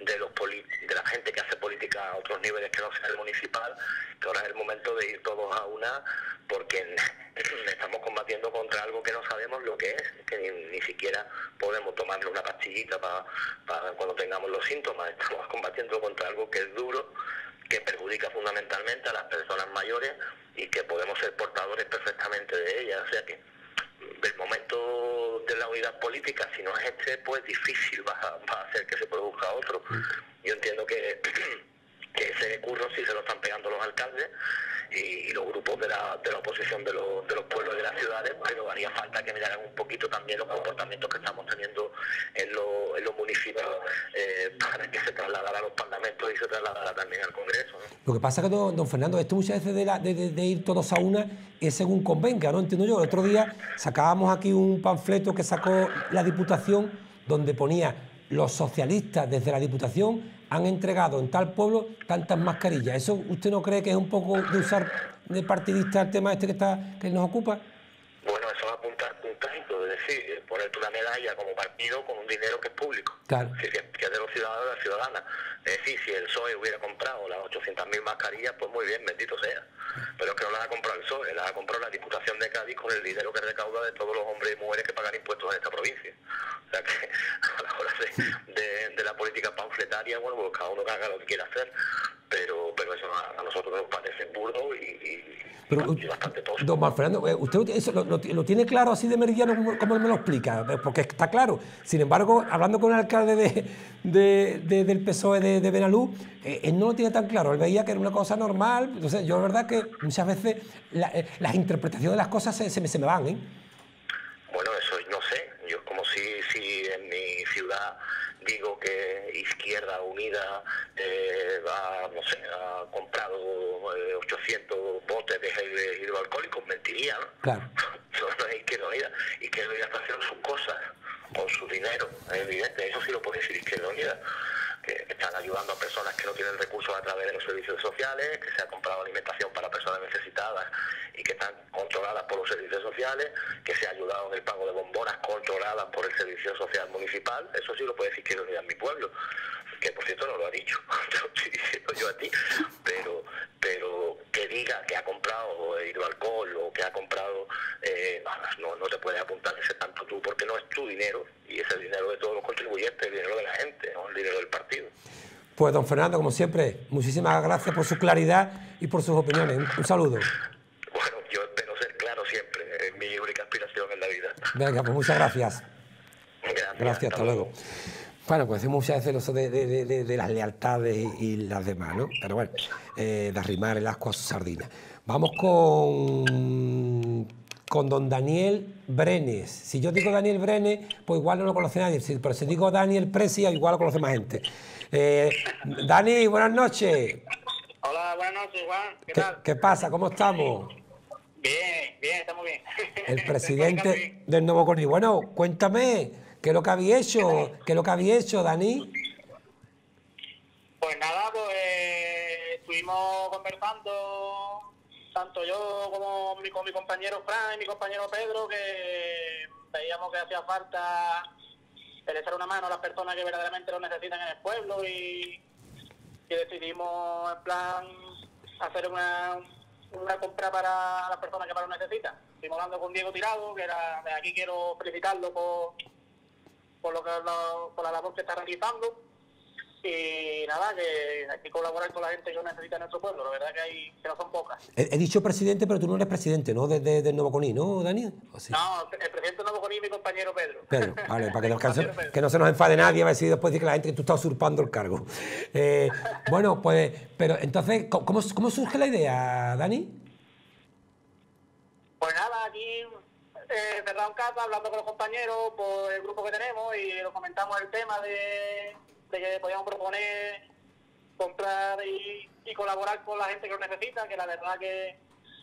la gente que hace política a otros niveles que no sea el municipal, que ahora es el momento de ir todos a una, porque estamos combatiendo contra algo que no sabemos lo que es, que ni siquiera podemos tomarle una pastillita para cuando tengamos los síntomas. Estamos combatiendo contra algo que es duro, que perjudica fundamentalmente a las personas mayores y que podemos ser portadores perfectamente de ellas. O sea que el momento de la unidad política, si no es este, pues difícil va a hacer que se produzca otro. Yo entiendo que ese curro sí se lo están pegando los alcaldes y los grupos de la oposición de los pueblos y de las ciudades, pero haría falta que miraran un poquito también los comportamientos que estamos teniendo en los municipios para que se trasladara a los parlamentos y se trasladara también al Congreso, ¿no? Lo que pasa es que, don Fernando, esto muchas veces de ir todos a una es según convenga, ¿no? Entiendo yo. El otro día sacábamos aquí un panfleto que sacó la Diputación donde ponía: los socialistas desde la Diputación han entregado en tal pueblo tantas mascarillas. ¿Eso usted no cree que es un poco de usar de partidista el tema este que nos ocupa? Bueno, eso es apuntar puntajito, es decir, ponerte una medalla como partido con un dinero que es público. Claro. Que es de los ciudadanos y de las ciudadanas. Es decir, si el PSOE hubiera comprado las 800.000 mascarillas, pues muy bien, bendito sea. Pero es que no las ha comprado el PSOE, las ha comprado la Diputación de Cádiz con el dinero que recauda de todos los hombres y mujeres que pagan impuestos en esta provincia. O sea que a la hora de la política panfletaria, bueno, pues cada uno haga lo que quiera hacer, pero eso a nosotros nos parece burdo y bastante tosco. Don Fernando, ¿usted eso lo tiene claro así de meridiano como me lo explica? Porque está claro. Sin embargo, hablando con el alcalde del PSOE de Benalú, él no lo tiene tan claro. Él veía que era una cosa normal. Entonces, yo la verdad que muchas veces las interpretaciones de las cosas se me van, ¿eh? Bueno, eso no sé. Yo como si en mi ciudad digo que Izquierda Unida ha comprado 800 botes de gel hidroalcohólicos, mentiría, ¿no? Claro. No es Izquierda Unida. Izquierda Unida está haciendo sus cosas con su dinero, es evidente, eso sí lo puede decir Izquierda Unida, que están ayudando a personas que no tienen recursos a través de los servicios sociales, que se ha comprado alimentación para personas necesitadas y que están controladas por los servicios sociales, que se ha ayudado en el pago de bombonas controladas por el servicio social municipal. Eso sí lo puede decir Izquierda Unida en mi pueblo, que por cierto no lo ha dicho, te lo estoy diciendo yo a ti, pero que diga que ha comprado hidroalcohol o que ha comprado, no te puedes apuntar ese tanto tú, porque no es tu dinero, y es el dinero de todos los contribuyentes, el dinero de la gente, no el dinero del partido. Pues don Fernando, como siempre, muchísimas gracias por su claridad y por sus opiniones. Un saludo. Bueno, yo espero ser claro siempre, es mi única aspiración en la vida. Venga, pues muchas gracias. Gracias, hasta luego. Bueno, pues decimos muchas veces eso de las lealtades y las demás, ¿no? Pero bueno, de arrimar el ascua a su sardina. Vamos con don Daniel Brenes. Si yo digo Daniel Brenes, pues igual no lo conoce nadie, pero si digo Daniel Presi, igual lo conoce más gente. Dani, buenas noches. Hola, buenas noches, Juan. ¿Qué tal? ¿Qué pasa? ¿Cómo estamos? Bien, estamos bien. El presidente del Nuevo Conil. Bueno, cuéntame, ¿qué es lo que había hecho? ¿Qué es lo que había hecho, Dani? Pues nada, pues estuvimos conversando, tanto yo como con mi compañero Fran y mi compañero Pedro, que veíamos que hacía falta el echar una mano a las personas que verdaderamente lo necesitan en el pueblo y decidimos en plan hacer una compra para las personas que más lo necesitan. Estuvimos hablando con Diego Tirado, que era de aquí, quiero felicitarlo por la labor que está realizando. Y nada, que hay que colaborar con la gente que lo necesita en nuestro pueblo. La verdad que no son pocas. He dicho presidente, pero tú no eres presidente, ¿no? Del Nuevo Conil, ¿no, Dani? ¿Sí? No, el presidente del Nuevo Conil es mi compañero Pedro. Pedro, vale, para que no se nos enfade nadie, a ver si después dice que la gente que tú estás usurpando el cargo. Bueno, pues, pero entonces, ¿cómo surge la idea, Dani? Pues nada, aquí cerrado en casa, hablando con los compañeros por el grupo que tenemos y nos comentamos el tema de que podíamos proponer comprar y colaborar con la gente que lo necesita, que la verdad que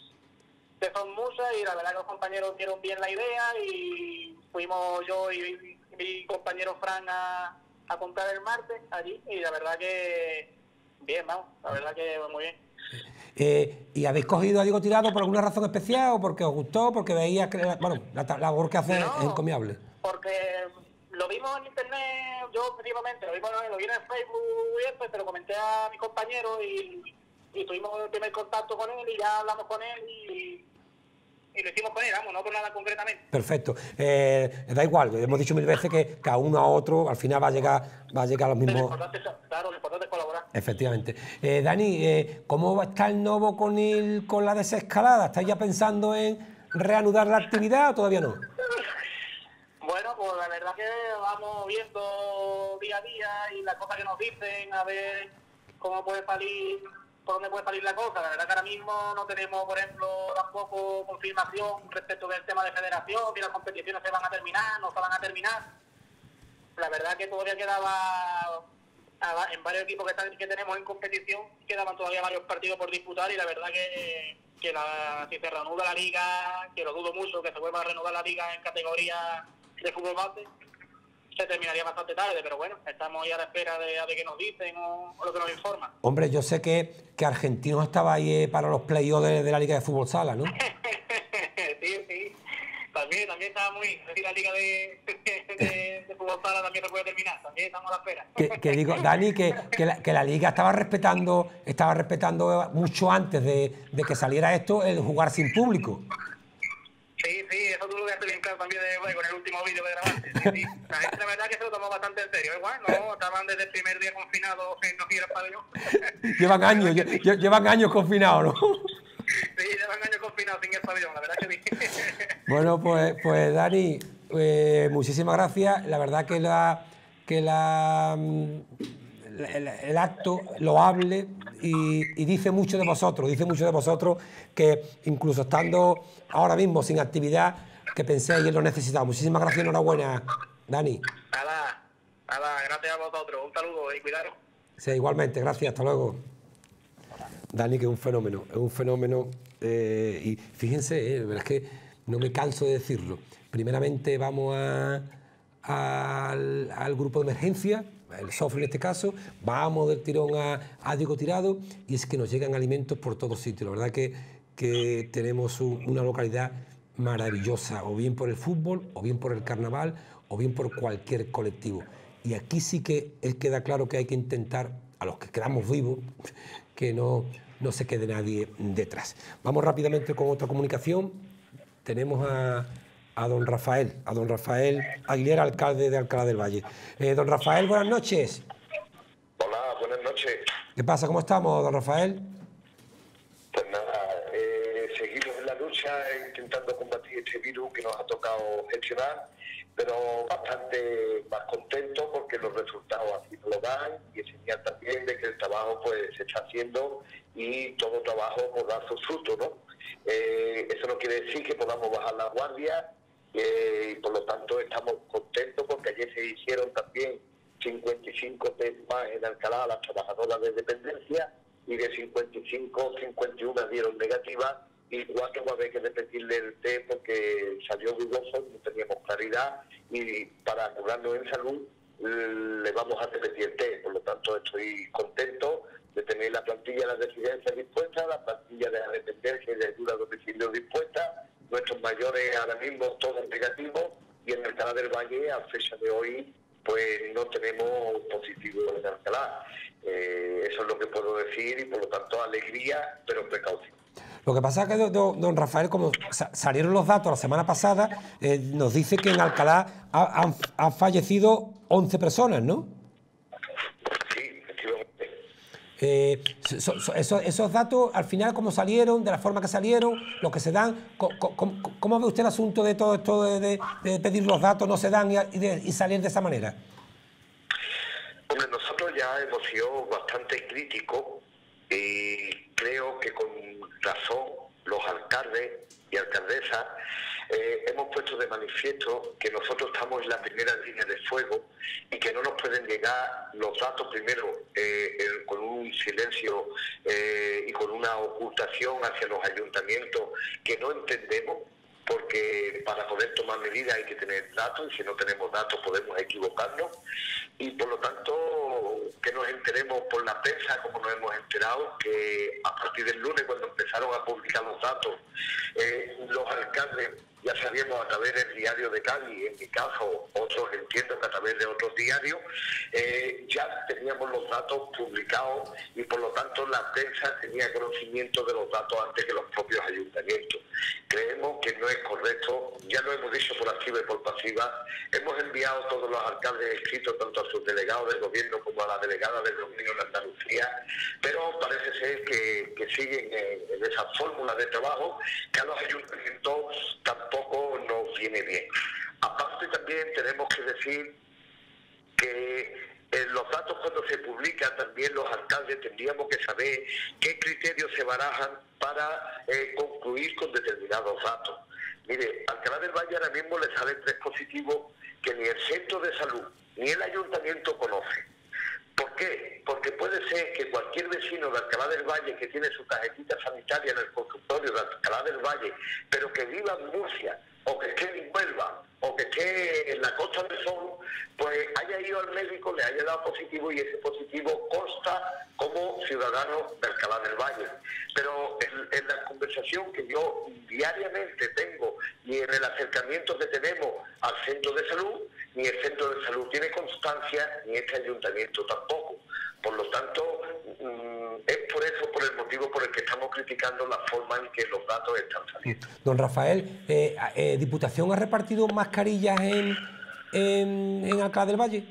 son muchas y la verdad que los compañeros dieron bien la idea y fuimos yo y mi compañero Fran a comprar el martes allí y la verdad que bien, vamos, la verdad que muy bien. ¿Y habéis cogido a Diego Tirado por alguna razón especial o porque os gustó, porque veíais que la labor que hace es encomiable? Porque lo vimos en internet, yo principalmente lo vi en Facebook y esto, se lo comenté a mi compañero y tuvimos el primer contacto con él y ya hablamos con él y lo hicimos con él, vamos, no por nada concretamente. Perfecto. Da igual, hemos dicho mil veces que a uno a otro al final va a llegar a los mismos... Lo importante es colaborar. Efectivamente. Dani, ¿cómo está el Nuevo Conil con la desescalada? ¿Estáis ya pensando en reanudar la actividad o todavía no? Bueno, pues la verdad que vamos viendo día a día y las cosas que nos dicen, a ver cómo puede salir, por dónde puede salir la cosa. La verdad que ahora mismo no tenemos, por ejemplo, tampoco confirmación respecto del tema de federación, si las competiciones se van a terminar, no se van a terminar. La verdad que todavía quedaba, en varios equipos que tenemos en competición, quedaban todavía varios partidos por disputar y la verdad que si se reanuda la liga, que lo dudo mucho, que se vuelva a reanudar la liga en categoría de fútbol base, se terminaría bastante tarde, pero bueno, estamos ya a la espera de que nos dicen o lo que nos informan. Hombre, yo sé que Argentinos estaba ahí para los playoffs de la Liga de Fútbol Sala, ¿no? Sí. También estaba muy... La Liga de Fútbol Sala también se puede terminar, también estamos a la espera. Que digo, Dani, que la Liga estaba respetando mucho antes de que saliera esto el jugar sin público. Sí, eso tú lo dejaste bien claro también con el último vídeo que grabaste. Sí. La gente, la verdad, que se lo tomó bastante en serio. Igual, no, estaban desde el primer día confinados en no ir al pabellón. llevan años confinados, ¿no? Sí, llevan años confinados sin el pabellón, la verdad que sí. Bueno, pues Dani, muchísimas gracias. La verdad que el acto loable y dice mucho de vosotros que incluso estando ahora mismo sin actividad, que penséis en lo necesitado. Muchísimas gracias y enhorabuena, Dani. Nada, gracias a vosotros. Un saludo y cuidaros. Sí, igualmente, gracias, hasta luego. Dani, que es un fenómeno Y fíjense, la verdad es que no me canso de decirlo. Primeramente vamos al grupo de emergencia, el SOFRE en este caso, vamos del tirón a Diego Tirado, y es que nos llegan alimentos por todos sitios. La verdad que tenemos una localidad maravillosa, o bien por el fútbol, o bien por el carnaval, o bien por cualquier colectivo. Y aquí sí que queda claro que hay que intentar, a los que quedamos vivos, que no se quede nadie detrás. Vamos rápidamente con otra comunicación. Tenemos a don Rafael Aguilera, alcalde de Alcalá del Valle. Don Rafael, buenas noches. Hola, buenas noches. ¿Qué pasa? ¿Cómo estamos, don Rafael? Pues nada, seguimos en la lucha intentando combatir este virus que nos ha tocado gestionar, pero bastante más contento porque los resultados así nos lo dan, y es señal también de que el trabajo pues se está haciendo y todo trabajo pues da sus frutos, ¿no? Eso no quiere decir que podamos bajar la guardia, y por lo tanto estamos contentos porque ayer se hicieron también 55 test más en Alcalá a las trabajadoras de dependencia, y de 55, 51 dieron negativas, y 4 va a haber que repetirle el test porque salió dudoso, no teníamos claridad, y para curarnos en salud le vamos a repetir el test. Por lo tanto estoy contento de tener la plantilla de la residencia dispuesta, la plantilla de la dependencia y de ayuda a domicilio dispuesta, nuestros mayores ahora mismo todos negativos, y en Alcalá del Valle a fecha de hoy pues no tenemos positivos en Alcalá. Eso es lo que puedo decir, y por lo tanto alegría, pero precaución. Lo que pasa es que don Rafael, como salieron los datos la semana pasada, nos dice que en Alcalá han fallecido 11 personas, ¿no? Sí, efectivamente. Esos datos, al final, ¿cómo salieron? ¿De la forma que salieron? ¿Lo que se dan? ¿Cómo ve usted el asunto de todo esto de pedir los datos, no se dan y salir de esa manera? Hombre, nosotros ya hemos sido bastante críticos, y creo que con razón los alcaldes y alcaldesas hemos puesto de manifiesto que nosotros estamos en la primera línea de fuego y que no nos pueden llegar los datos primero con un silencio y con una ocultación hacia los ayuntamientos que no entendemos, porque para poder tomar medidas hay que tener datos, y si no tenemos datos podemos equivocarnos, y por lo tanto que nos enteremos por la prensa, como nos hemos enterado, que a partir del lunes, cuando empezaron a publicar los datos, los alcaldes, ya sabíamos a través del diario de Cádiz, en mi caso, otros entiendo que a través de otros diarios, ya teníamos los datos publicados, y por lo tanto la prensa tenía conocimiento de los datos antes que los propios ayuntamientos. Creemos que no es correcto, ya lo hemos dicho por activa y por pasiva, hemos enviado todos los alcaldes escritos, tanto a sus delegados del gobierno como a la delegada del gobierno de Andalucía, pero parece ser que siguen en esa fórmula de trabajo que a los ayuntamientos tampoco nos viene bien. Aparte también tenemos que decir que en los datos, cuando se publican, también los alcaldes tendríamos que saber qué criterios se barajan para concluir con determinados datos. Mire, Alcalá del Valle ahora mismo le salen 3 positivos que ni el centro de salud ni el ayuntamiento conoce. ¿Por qué? Porque puede ser que cualquier vecino de Alcalá del Valle que tiene su tarjetita sanitaria en el consultorio de Alcalá del Valle, pero que viva en Murcia, o que esté en Huelva, o que esté en la Costa del Sol, pues haya ido al médico, le haya dado positivo, y ese positivo consta como ciudadano de Alcalá del Valle. Pero en la conversación que yo diariamente tengo y en el acercamiento que tenemos al centro de salud, ni el centro de salud tiene constancia, ni este ayuntamiento tampoco. Por lo tanto, es por eso, por el motivo por el que estamos criticando la forma en que los datos están saliendo. Don Rafael, ¿Diputación ha repartido mascarillas en Alcalá del Valle?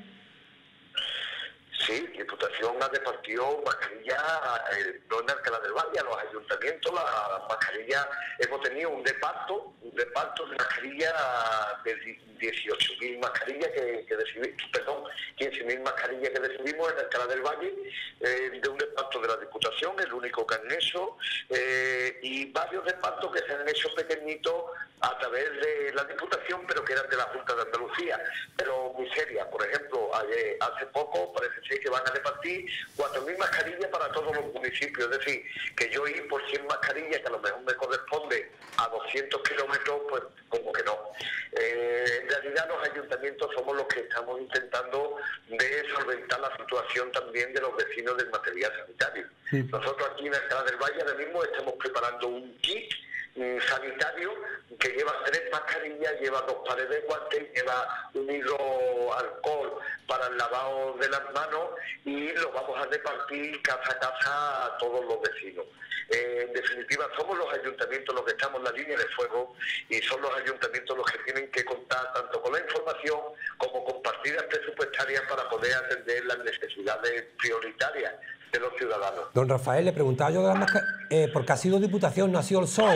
Sí, Diputación ha repartido mascarillas, no en Alcalá del Valle, a los ayuntamientos, las mascarillas. Hemos tenido un reparto de mascarillas de 18.000 mascarillas que recibimos, perdón, 15.000 mascarillas que recibimos en Alcalá del Valle, de un reparto de la Diputación, el único que han hecho, y varios repartos que se han hecho pequeñitos a través de la Diputación, pero que eran de la Junta de Andalucía, pero muy serias. Por ejemplo, hace poco parece ser que van a repartir 4.000 mascarillas para todos los municipios, es decir, que yo ir por 100 mascarillas, que a lo mejor me corresponde a 200 kilómetros, pues como que no. En realidad los ayuntamientos somos los que estamos intentando de solventar la situación también de los vecinos del material sanitario. Sí. Nosotros aquí en Alcalá del Valle ahora mismo estamos preparando un kit sanitario que lleva 3 mascarillas, lleva 2 pares de guantes, lleva un hidroalcohol para el lavado de las manos y lo vamos a repartir casa a casa a todos los vecinos. En definitiva, somos los ayuntamientos los que estamos en la línea de fuego y son los ayuntamientos los que tienen que contar tanto con la información como con partidas presupuestarias para poder atender las necesidades prioritarias de los ciudadanos. Don Rafael, le preguntaba yo de las mascarillas, porque ha sido Diputación, no ha sido el PSOE,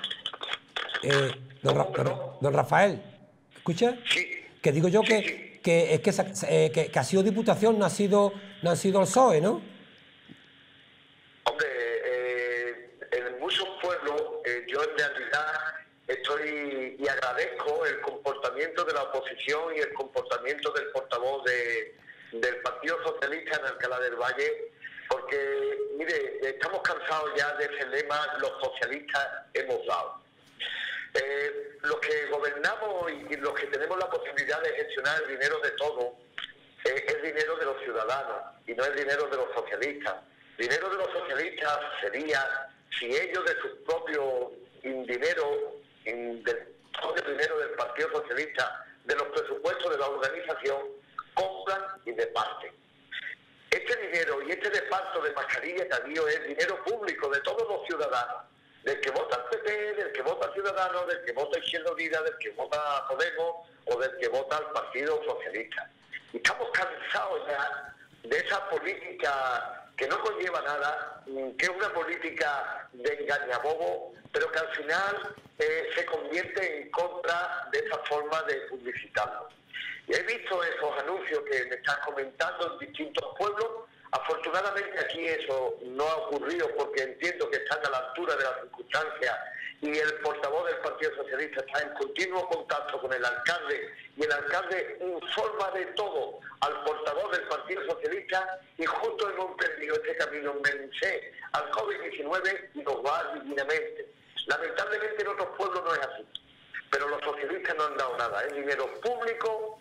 ¿no? Don Rafael, ¿escucha? Sí. Que digo yo sí. que ha sido Diputación, no ha sido el PSOE, ¿no? Hombre, en muchos pueblos yo en realidad estoy y agradezco el comportamiento de la oposición y el comportamiento del portavoz del Partido Socialista en Alcalá del Valle, porque, mire, estamos cansados ya de ese lema, los socialistas hemos dado. Los que gobernamos y los que tenemos la posibilidad de gestionar el dinero de todos, es dinero de los ciudadanos y no es dinero de los socialistas. Dinero de los socialistas sería si ellos de su propio dinero, del propio dinero del Partido Socialista, de los presupuestos de la organización, compran y reparten. Este dinero y este reparto de mascarillas también es dinero público de todos los ciudadanos, del que vota el PP, del que vota Ciudadanos, del que vota Izquierda Unida, del que vota Podemos o del que vota el Partido Socialista. Y estamos cansados ya de esa política que no conlleva nada, que es una política de engañabobo, pero que al final se convierte en contra de esa forma de publicitarlo. He visto esos anuncios que me estás comentando en distintos pueblos. Afortunadamente aquí eso no ha ocurrido porque entiendo que están a la altura de las circunstancias y el portavoz del Partido Socialista está en continuo contacto con el alcalde y el alcalde informa de todo al portavoz del Partido Socialista y justo hemos emprendido este camino vence al COVID-19 y nos va divinamente. Lamentablemente en otros pueblos no es así, pero los socialistas no han dado nada, es dinero público,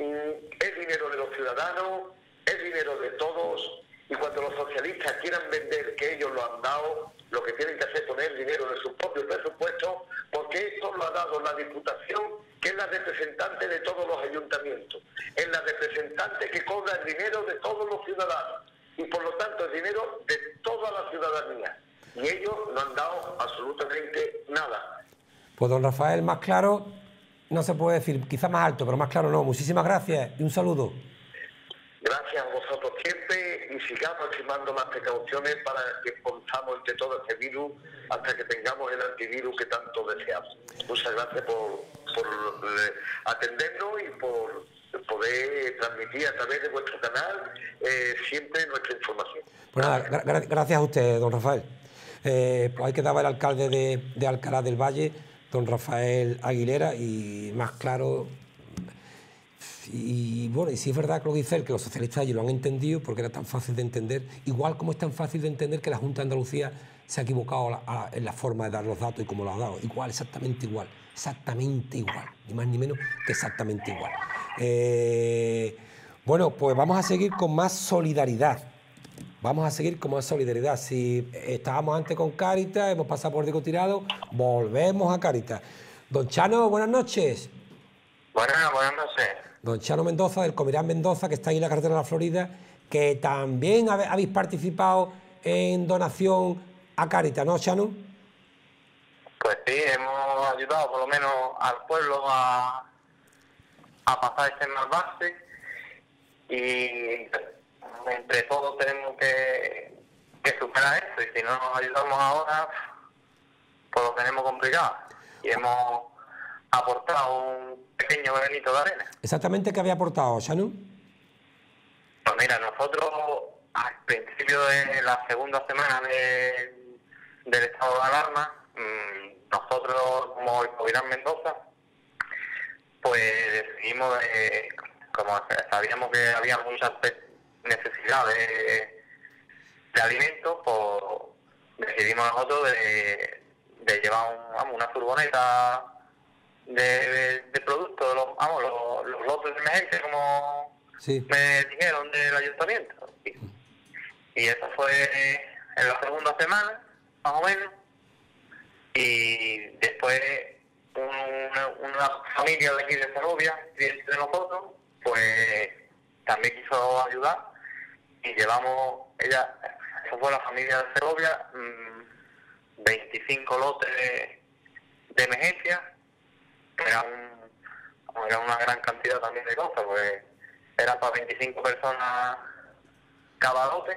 es dinero de los ciudadanos, es dinero de todos, y cuando los socialistas quieran vender que ellos lo han dado, lo que tienen que hacer es poner dinero de sus propios presupuestos, porque esto lo ha dado la Diputación, que es la representante de todos los ayuntamientos, es la representante que cobra el dinero de todos los ciudadanos, y por lo tanto el dinero de toda la ciudadanía, y ellos no han dado absolutamente nada. Pues don Rafael, más claro no se puede decir, quizás más alto, pero más claro no. Muchísimas gracias y un saludo. Gracias a vosotros siempre y sigamos tomando las precauciones para que expulsamos entre todo este virus hasta que tengamos el antivirus que tanto deseamos. Muchas gracias por atendernos y por poder transmitir a través de vuestro canal siempre nuestra información. Pues nada, gracias a usted, don Rafael. Pues ahí quedaba el alcalde de Alcalá del Valle, don Rafael Aguilera, y más claro. Y bueno, y sí es verdad que lo dice él, que los socialistas allí lo han entendido porque era tan fácil de entender, igual como es tan fácil de entender que la Junta de Andalucía se ha equivocado en la forma de dar los datos y cómo los ha dado. Igual, exactamente igual, ni más ni menos que exactamente igual. Bueno, pues vamos a seguir con más solidaridad. Si estábamos antes con Cáritas, hemos pasado por Diego Tirado, volvemos a Cáritas. Don Chano, buenas noches. Buenas noches. Don Chano Mendoza, del Comirán Mendoza, que está ahí en la carretera de la Florida, que también habéis participado en donación a Cáritas, ¿no, Chano? Pues sí, hemos ayudado por lo menos al pueblo a pasar este mal bache y entre todos tenemos que superar esto, y si no nos ayudamos ahora, pues lo tenemos complicado. Y hemos aportado un pequeño granito de arena. ¿Exactamente qué había aportado, Chano? Pues mira, nosotros al principio de la segunda semana del estado de alarma, nosotros como el Covirán Mendoza, pues decidimos, como sabíamos que había muchas necesidades de alimentos, pues decidimos nosotros de llevar una furgoneta de productos, los lotes de emergencia, como Sí. me dijeron del ayuntamiento. Y eso fue en la segunda semana, más o menos. Y después una familia de aquí de Segovia, de nosotros, pues también quiso ayudar. Y llevamos, eso fue la familia de Segovia, 25 lotes de emergencia, que era una gran cantidad también de cosas, pues era para 25 personas cada lote,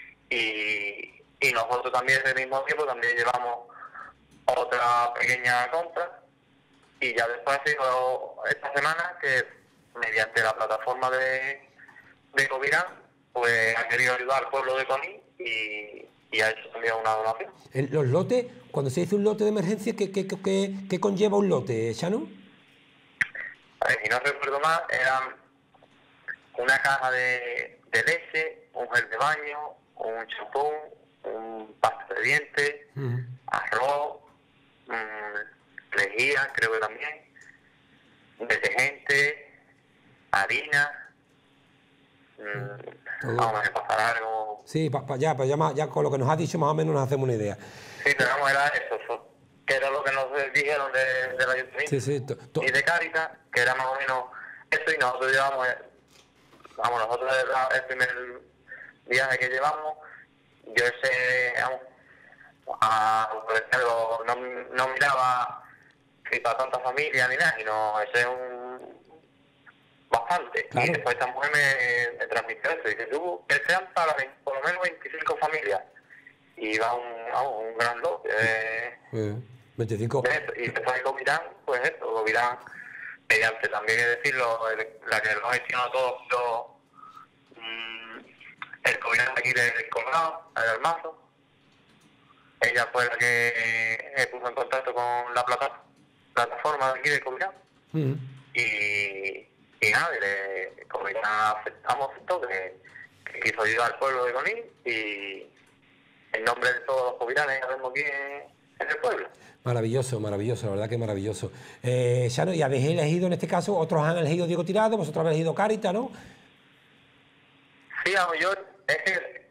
y nosotros también al mismo tiempo también llevamos otra pequeña compra, y ya después ha sido esta semana que mediante la plataforma de Covirán pues ha querido ayudar al pueblo de Conil y ha hecho también una donación. Los lotes, cuando se dice un lote de emergencia, ¿qué conlleva un lote, Shannon? A ver, si no recuerdo mal, eran una caja de leche, un gel de baño, un champú, un pasta de dientes, arroz, lejía, creo que también, detergente, harina. Vamos a pasar algo. Sí, ya con lo que nos ha dicho más o menos nos hacemos una idea. Sí, pero vamos, era eso, que era lo que nos dijeron del ayuntamiento. Sí, y de Cáritas, que era más o menos eso, y nosotros llevamos, nosotros el primer viaje que llevamos, yo por ejemplo, no miraba si para tanta familia ni nada, sino ese es bastante. Claro. Y después esta mujer me transmitió eso, y dice, tú, que sean para por lo menos 25 familias, y va un gran lote. 25. Y después de Covirán, pues esto, Covirán, mediante también, es decirlo, la que lo gestionó todo, el Covirán de aquí del Colorado, el Almazo. Ella fue la que me puso en contacto con la plataforma de aquí de Covirán. Y nada, Covirán aceptamos esto, que quiso ayudar al pueblo de Conil, y en nombre de todos los coviranes que vemos aquí en el pueblo. Maravilloso, la verdad que maravilloso. Shannon, ¿y habéis elegido en este caso, otros han elegido Diego Tirado, vosotros habéis elegido Cáritas, ¿no? Sí, yo, es que,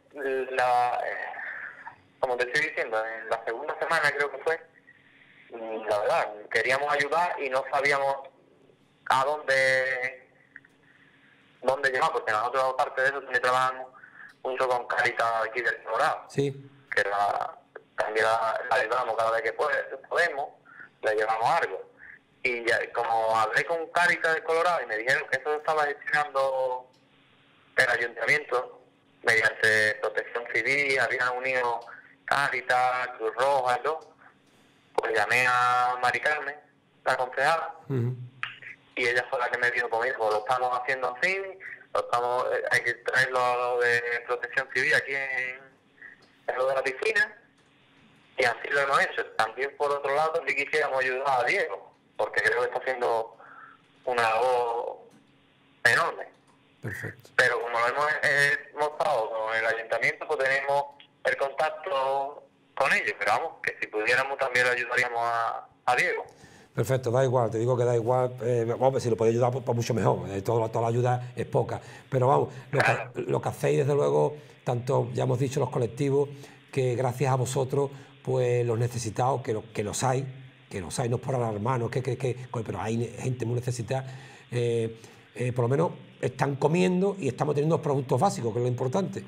como te estoy diciendo, en la segunda semana creo que fue, la verdad, queríamos ayudar y no sabíamos a dónde llevar, porque nosotros, aparte de eso, también trabajamos mucho con Cáritas aquí del Colorado. Sí. Que también la ayudamos cada vez que podemos, le llevamos algo. Y ya, como hablé con Cáritas del Colorado y me dijeron que eso estaba gestionando el ayuntamiento mediante Protección Civil, habían unido Cáritas, Cruz Roja y todo, pues llamé a Mari Carmen, la concejala, y ella fue la que me dijo, pues lo estamos haciendo así, hay que traerlo a lo de Protección Civil aquí en lo de la piscina, y así lo hemos hecho. También, por otro lado, sí quisiéramos ayudar a Diego, porque creo que está haciendo una labor enorme. Perfecto. Pero como lo hemos estado con el ayuntamiento, pues tenemos el contacto con ellos, pero vamos, que si pudiéramos también le ayudaríamos a Diego. Perfecto, da igual, te digo que da igual, vamos, si lo podéis ayudar, pues mucho mejor, toda la ayuda es poca, pero vamos, lo que hacéis, desde luego, tanto, ya hemos dicho, los colectivos, que gracias a vosotros, pues los necesitados, que los hay, no es por alarmarnos, pero hay gente muy necesitada, por lo menos están comiendo y estamos teniendo productos básicos, que es lo importante.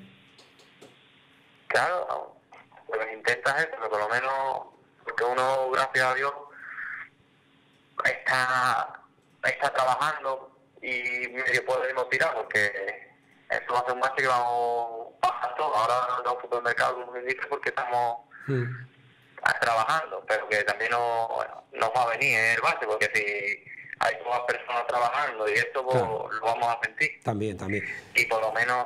Claro, pues intentas eso, pero por lo menos, porque uno, gracias a Dios, está trabajando y medio podemos tirar, porque eso va a ser un base que vamos a todo. Ahora los supermercados, como se dice, porque estamos trabajando, pero que también nos va a venir el base, porque si hay todas personas trabajando y esto, pues, claro, lo vamos a sentir. También. Y por lo menos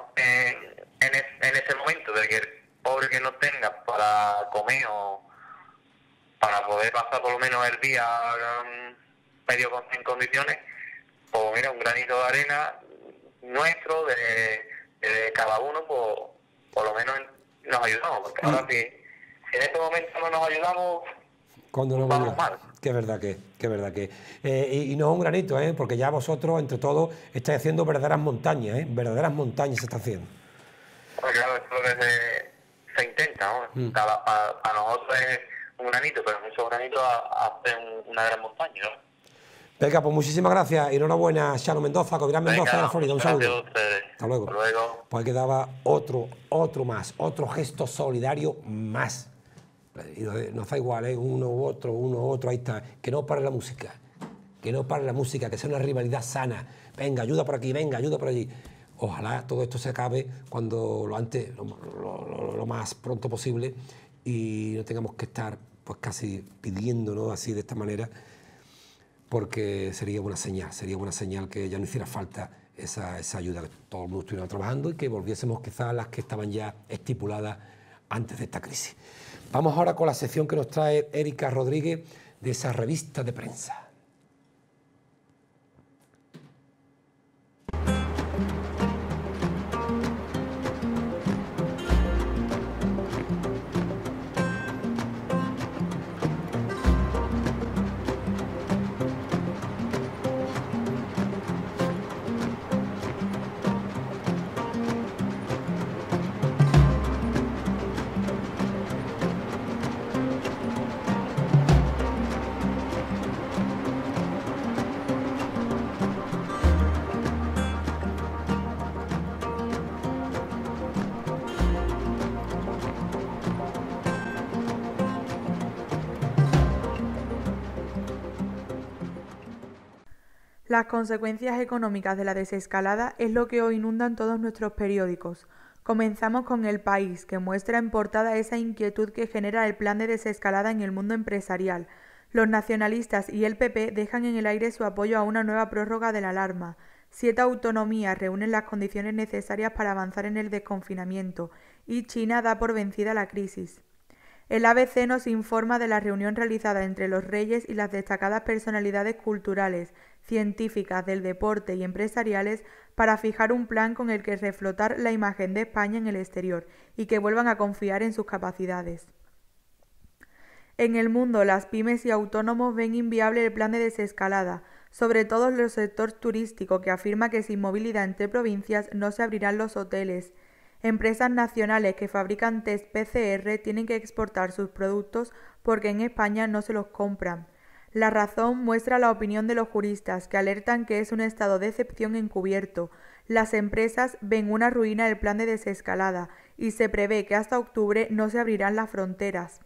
en ese momento de que el pobre que no tenga para comer o para poder pasar por lo menos el día medio en condiciones, pues mira, un granito de arena nuestro, de cada uno, pues por lo menos nos ayudamos, porque ahora si en este momento no nos ayudamos, cuando no vamos mal. Que es verdad que. Y no es un granito, porque ya vosotros, entre todos, estáis haciendo verdaderas montañas, verdaderas montañas se está haciendo. Pues claro, eso es lo que se intenta, ¿no? Para nosotros es un granito, pero muchos granitos hacen una gran montaña, ¿no? Venga, pues muchísimas gracias. Enhorabuena, Chano Mendoza, Covirán Mendoza de la Florida. Un saludo. Hasta luego. Hasta luego. Pues quedaba otro gesto solidario más. Y nos da igual, uno u otro, ahí está. Que no pare la música, que sea una rivalidad sana. Venga, ayuda por aquí, venga, ayuda por allí. Ojalá todo esto se acabe cuando lo más pronto posible y no tengamos que estar pues casi pidiéndonos así de esta manera, porque sería buena señal que ya no hiciera falta esa ayuda, que todo el mundo estuviera trabajando y que volviésemos quizás a las que estaban ya estipuladas antes de esta crisis. Vamos ahora con la sección que nos trae Erika Rodríguez de esa revista de prensa. Las consecuencias económicas de la desescalada es lo que hoy inundan todos nuestros periódicos. Comenzamos con El País, que muestra en portada esa inquietud que genera el plan de desescalada en el mundo empresarial. Los nacionalistas y el PP dejan en el aire su apoyo a una nueva prórroga de la alarma. 7 autonomías reúnen las condiciones necesarias para avanzar en el desconfinamiento y China da por vencida la crisis. El ABC nos informa de la reunión realizada entre los reyes y las destacadas personalidades culturales, científicas, del deporte y empresariales para fijar un plan con el que reflotar la imagen de España en el exterior y que vuelvan a confiar en sus capacidades. En el mundo, las pymes y autónomos ven inviable el plan de desescalada, sobre todo el sector turístico, que afirma que sin movilidad entre provincias no se abrirán los hoteles. Empresas nacionales que fabrican test PCR tienen que exportar sus productos porque en España no se los compran. La Razón muestra la opinión de los juristas, que alertan que es un estado de excepción encubierto. Las empresas ven una ruina el plan de desescalada y se prevé que hasta octubre no se abrirán las fronteras.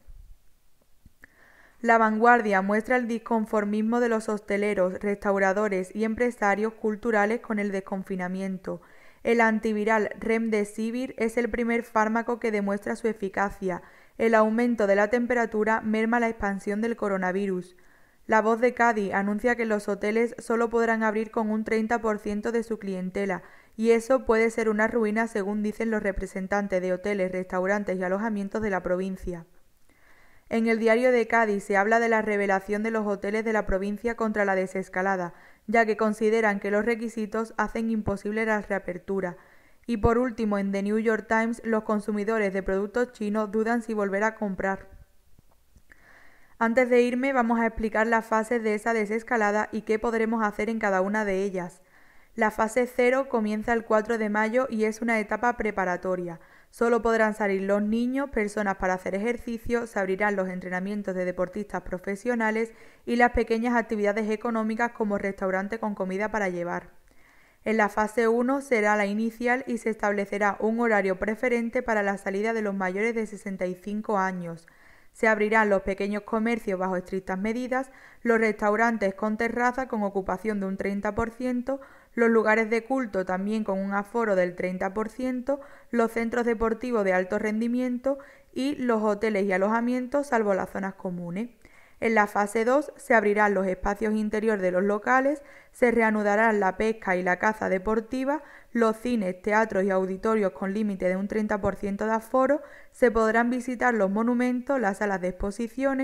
La Vanguardia muestra el disconformismo de los hosteleros, restauradores y empresarios culturales con el desconfinamiento. El antiviral Remdesivir es el primer fármaco que demuestra su eficacia. El aumento de la temperatura merma la expansión del coronavirus. La Voz de Cádiz anuncia que los hoteles solo podrán abrir con un 30% de su clientela, y eso puede ser una ruina según dicen los representantes de hoteles, restaurantes y alojamientos de la provincia. En el Diario de Cádiz se habla de la revelación de los hoteles de la provincia contra la desescalada, ya que consideran que los requisitos hacen imposible la reapertura. Y por último, en The New York Times, los consumidores de productos chinos dudan si volver a comprar. Antes de irme, vamos a explicar las fases de esa desescalada y qué podremos hacer en cada una de ellas. La fase 0 comienza el 4 de mayo y es una etapa preparatoria. Solo podrán salir los niños, personas para hacer ejercicio, se abrirán los entrenamientos de deportistas profesionales y las pequeñas actividades económicas como restaurante con comida para llevar. En la fase 1 será la inicial y se establecerá un horario preferente para la salida de los mayores de 65 años. Se abrirán los pequeños comercios bajo estrictas medidas, los restaurantes con terraza con ocupación de un 30%, los lugares de culto también con un aforo del 30%, los centros deportivos de alto rendimiento y los hoteles y alojamientos salvo las zonas comunes. En la fase 2 se abrirán los espacios interiores de los locales, se reanudarán la pesca y la caza deportiva, los cines, teatros y auditorios con límite de un 30% de aforo, se podrán visitar los monumentos, las salas de exposiciones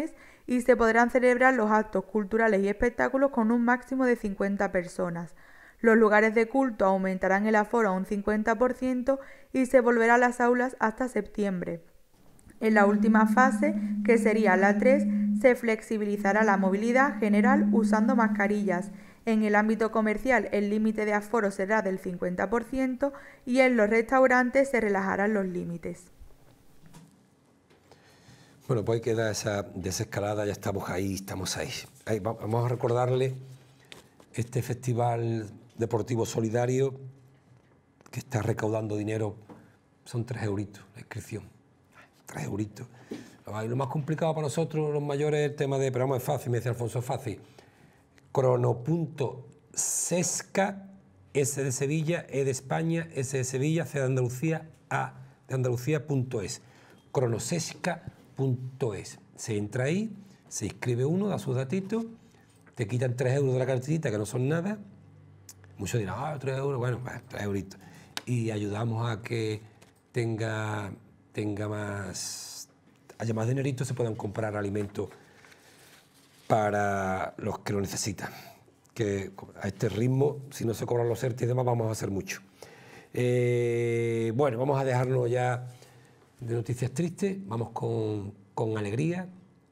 y se podrán celebrar los actos culturales y espectáculos con un máximo de 50 personas. Los lugares de culto aumentarán el aforo a un 50% y se volverá a las aulas hasta septiembre. En la última fase, que sería la 3, se flexibilizará la movilidad general usando mascarillas. En el ámbito comercial, el límite de aforo será del 50% y en los restaurantes se relajarán los límites. Bueno, pues queda esa desescalada, ya estamos ahí. Vamos a recordarle este festival deportivo solidario que está recaudando dinero. Son 3 euritos la inscripción. 3 euritos. Lo más complicado para nosotros, los mayores, es el tema de... Pero vamos, es fácil, me decía Alfonso, es fácil. Crono.sesca, S de Sevilla, E de España, S de Sevilla, C de Andalucía, A de Andalucía.es. cronosesca.es. Se entra ahí, se inscribe uno, da sus datitos, te quitan 3 euros de la cartita, que no son nada. Muchos dirán, 3 euros, bueno, 3 euritos. Y ayudamos a que haya más dinerito, se puedan comprar alimentos para los que lo necesitan. Que a este ritmo, si no se cobran los ERTE y demás, vamos a hacer mucho. Bueno, vamos a dejarnos ya de noticias tristes, vamos con alegría.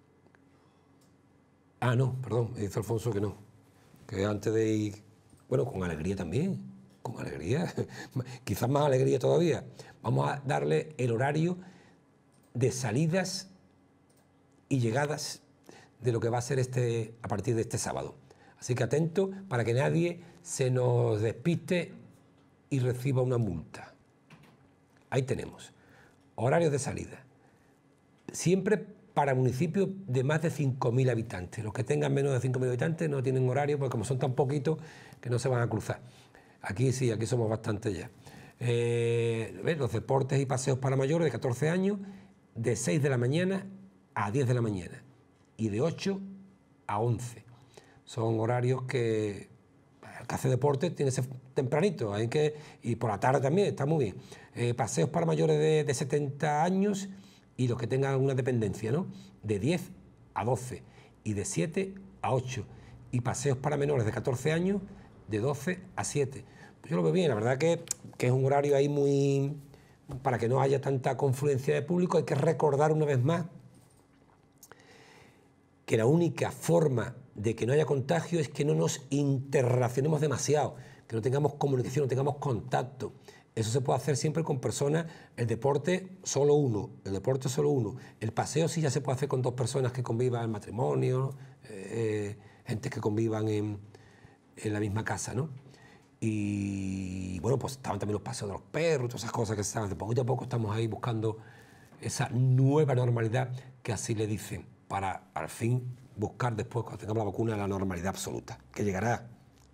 Ah, no, perdón, me dice Alfonso que no. Que antes de ir... Bueno, con alegría también, con alegría. Quizás más alegría todavía. Vamos a darle el horario de salidas y llegadas de lo que va a ser a partir de este sábado. Así que atento para que nadie se nos despiste y reciba una multa. Ahí tenemos. Horarios de salida. Siempre para municipios de más de 5.000 habitantes. Los que tengan menos de 5.000 habitantes no tienen horario porque como son tan poquitos que no se van a cruzar. Aquí sí, aquí somos bastante ya. Los deportes y paseos para mayores de 14 años, de 6 de la mañana a 10 de la mañana y de 8 a 11. Son horarios que el que hace deporte tiene que ser tempranito, y por la tarde también, está muy bien. Paseos para mayores de 70 años y los que tengan una dependencia, ¿no? De 10 a 12 y de 7 a 8. Y paseos para menores de 14 años de 12 a 7. Pues yo lo veo bien, la verdad que es un horario ahí muy... Para que no haya tanta confluencia de público, hay que recordar una vez más que la única forma de que no haya contagio es que no nos interrelacionemos demasiado, que no tengamos comunicación, no tengamos contacto. Eso se puede hacer siempre con personas. El deporte, solo uno. El paseo sí ya se puede hacer con 2 personas que convivan en matrimonio, gente que convivan en la misma casa, ¿no? Y bueno, pues estaban también los paseos de los perros, todas esas cosas que se estaban. De poquito a poco estamos ahí buscando esa nueva normalidad que así le dicen, para al fin buscar después, cuando tengamos la vacuna, la normalidad absoluta, que llegará.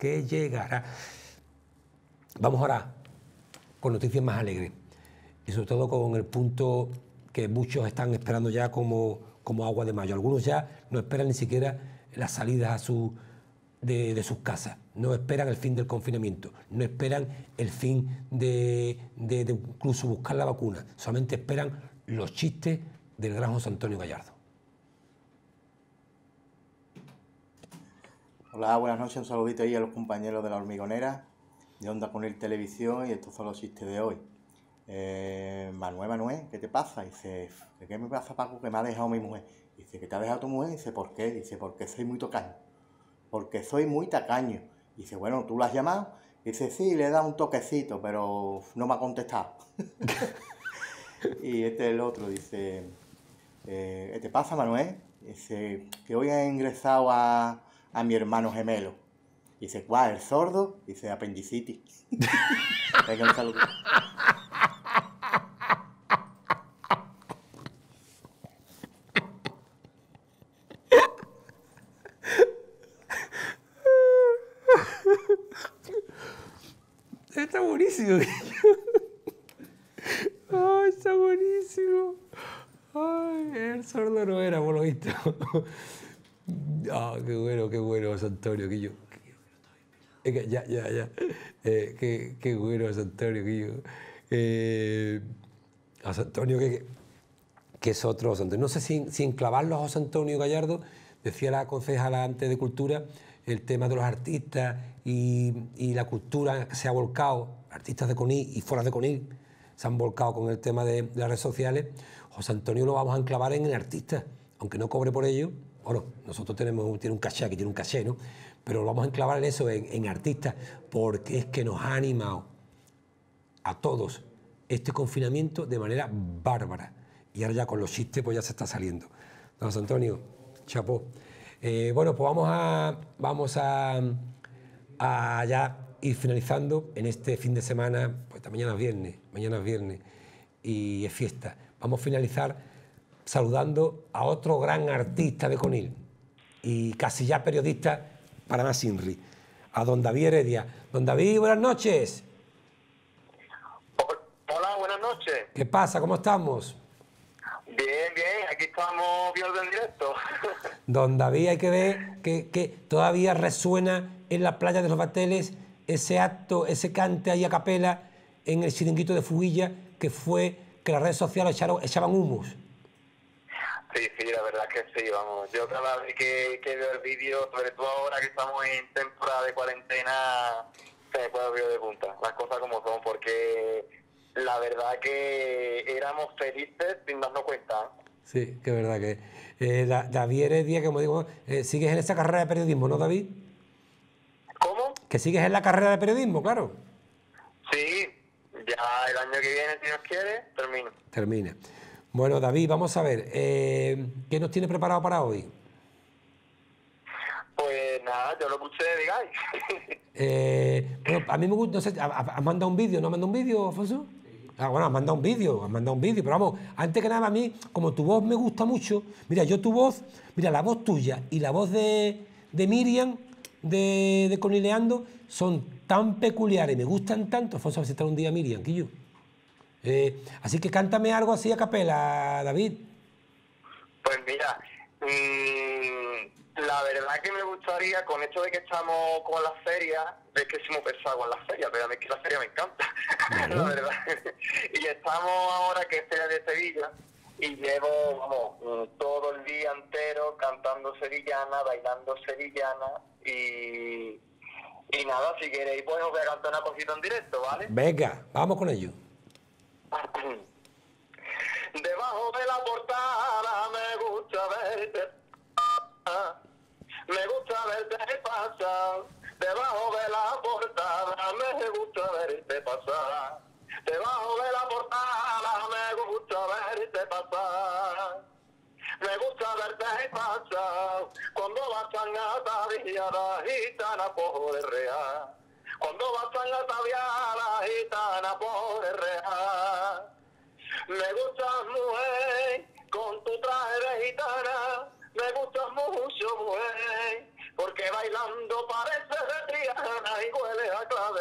Vamos ahora con noticias más alegres y sobre todo con el punto que muchos están esperando ya como agua de mayo. Algunos ya no esperan ni siquiera las salidas de sus casas, no esperan el fin del confinamiento, no esperan el fin de incluso buscar la vacuna, solamente esperan los chistes del gran José Antonio Gallardo. Hola, buenas noches, un saludito ahí a los compañeros de La Hormigonera, de Onda Cunil Televisión, y estos son los chistes de hoy. Manuel, ¿qué te pasa? Dice, ¿qué me pasa, Paco? Que me ha dejado mi mujer. Dice, ¿que te ha dejado tu mujer? Dice, ¿por qué? Dice, porque soy muy tacaño. Dice, bueno, ¿tú la has llamado? Dice, sí, le he dado un toquecito, pero no me ha contestado. Y el otro dice, ¿qué te pasa, Manuel? Dice, que hoy he ingresado a mi hermano gemelo. Dice, ¿cuál? ¿El sordo? Dice, apendicitis. Venga, un saludo. Está buenísimo. Oh, está buenísimo. Ay, el sordo no era, por lo visto. Qué bueno, José Antonio, que yo. Ya. Qué bueno, José Antonio, que yo. José Antonio, que es otro José Antonio. No sé si enclavarlo a José Antonio Gallardo, decía la concejala antes de Cultura, el tema de los artistas y la cultura que se ha volcado, artistas de Conil y fuera de Conil, se han volcado con el tema de las redes sociales. José Antonio lo vamos a enclavar en el artista, aunque no cobre por ello. Bueno, nosotros tiene un caché, aquí tiene un caché, ¿no? Pero lo vamos a enclavar en eso, en artistas, porque es que nos ha animado a todos este confinamiento de manera bárbara. Y ahora ya con los chistes pues ya se está saliendo. Don José Antonio, chapó. Bueno, pues vamos a ya ir finalizando en este fin de semana, pues mañana es viernes y es fiesta. Vamos a finalizar saludando a otro gran artista de Conil y casi ya periodista para más Inri, a don David Heredia. Don David, buenas noches. Hola, buenas noches. ¿Qué pasa? ¿Cómo estamos? Bien, aquí estamos viendo en directo. Don David, hay que ver que todavía resuena en la playa de los Bateles ese acto, ese cante ahí a capela en el chiringuito de Fuguilla, que fue que las redes sociales echaban humos. Sí, la verdad es que sí, vamos. Yo cada vez que veo el vídeo, sobre todo ahora que estamos en temporada de cuarentena, se me pone el vídeo de punta. Las cosas como son, porque la verdad que éramos felices sin darnos cuenta. Sí, que es verdad que... David Heredia, como digo, sigues en esa carrera de periodismo, ¿no, David? ¿Cómo? Que sigues en la carrera de periodismo, claro. Sí, ya el año que viene, si Dios quiere, Termina. Bueno, David, vamos a ver, ¿qué nos tiene preparado para hoy? Pues nada, yo lo que ustedes digáis. Bueno, a mí me gusta, no sé, ¿has mandado un vídeo? ¿No has mandado un vídeo, Alfonso? Bueno, has mandado un vídeo, pero vamos, antes que nada, a mí, como tu voz me gusta mucho, mira, la voz tuya y la voz de Miriam, de Conileando, son tan peculiares, me gustan tanto. Alfonso, a ver si está un día Miriam, que yo. Así que cántame algo así a capela, David. Pues mira, la verdad que me gustaría, con esto de que estamos con las ferias, es que soy muy pesado con las ferias, pero a mí es que la feria me encanta, la verdad. Y estamos ahora que es Feria de Sevilla, y llevo, vamos, todo el día entero cantando sevillana, bailando sevillana, y nada, si queréis, pues os voy a cantar una cosita en directo, ¿vale? Venga, vamos con ello. Debajo de la portada me gusta verte, me gusta verte pasar. Debajo de la portada me gusta verte pasar. Debajo de la portada me gusta verte pasar. Me gusta verte pasar. Cuando vas tan ataviada, gitana por el real. Cuando vas tan ataviada, gitana por el real. Me gustas, mujer, con tu traje de gitana. Me gustas mucho, mujer, porque bailando parece de Triana y huele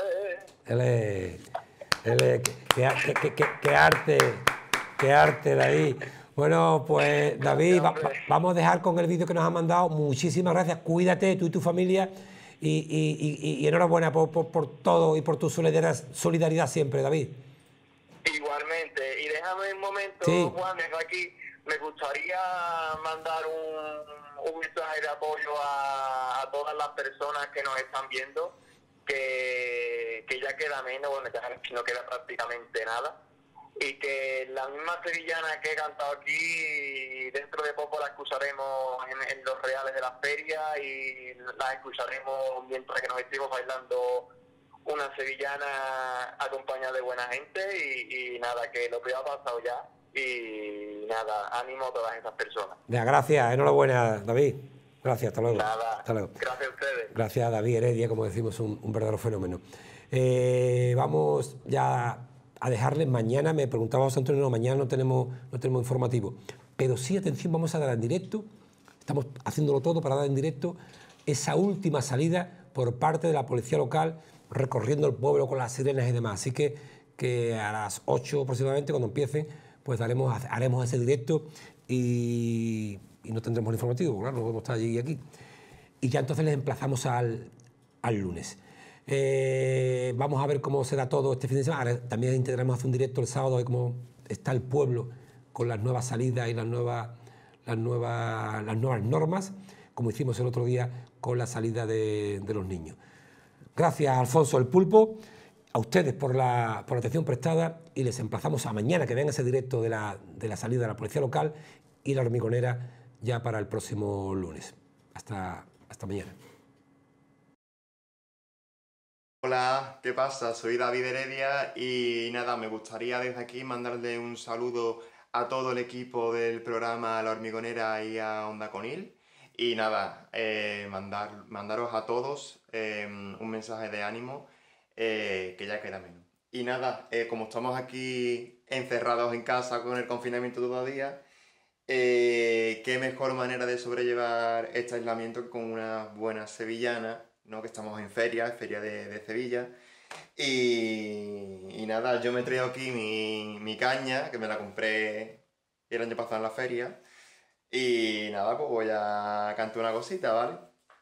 a clave. Qué arte, David. Bueno, pues David, vamos a dejar con el vídeo que nos han mandado. Muchísimas gracias, cuídate tú y tu familia y enhorabuena por todo y por tu solidaridad siempre, David. Igualmente, y déjame un momento, sí. Juan, desde aquí, me gustaría mandar un mensaje de apoyo a todas las personas que nos están viendo, que ya queda menos, bueno, ya no queda prácticamente nada, y que la misma sevillana que he cantado aquí, dentro de poco la escucharemos en los reales de la feria y la escucharemos mientras que nos estemos bailando una sevillana acompañada de buena gente y nada, que lo que ha pasado ya y nada, ánimo a todas esas personas. Ya, gracias, enhorabuena, David. Gracias, hasta luego. Nada, hasta luego. Gracias a ustedes. Gracias a David Heredia, como decimos, un verdadero fenómeno. Vamos ya a dejarles mañana, me preguntaba José Antonio, no, mañana no tenemos informativo, pero sí, atención, vamos a dar en directo, estamos haciéndolo todo para dar en directo esa última salida por parte de la policía local, recorriendo el pueblo con las sirenas y demás. Así que a las 8 aproximadamente, cuando empiecen, pues haremos ese directo y no tendremos el informativo, claro, no podemos estar allí y aquí. Y ya entonces les emplazamos al lunes. Vamos a ver cómo será todo este fin de semana. Ahora también intentaremos hacer un directo el sábado, a ver cómo está el pueblo con las nuevas salidas y las nuevas normas, como hicimos el otro día con la salida de los niños. Gracias, Alfonso el Pulpo, a ustedes por la atención prestada, y les emplazamos a mañana que vean ese directo de la salida de la Policía Local y la Hormigonera ya para el próximo lunes. Hasta mañana. Hola, ¿qué pasa? Soy David Heredia y nada, me gustaría desde aquí mandarle un saludo a todo el equipo del programa La Hormigonera y a Onda Conil. Y nada, mandaros a todos un mensaje de ánimo, que ya queda menos. Y nada, como estamos aquí encerrados en casa con el confinamiento todavía, qué mejor manera de sobrellevar este aislamiento que con una buena sevillana, ¿no? Que estamos en feria de Sevilla. Y nada, yo me traigo aquí mi caña, que me la compré el año pasado en la feria. Y nada, pues voy a cantar una cosita, ¿vale?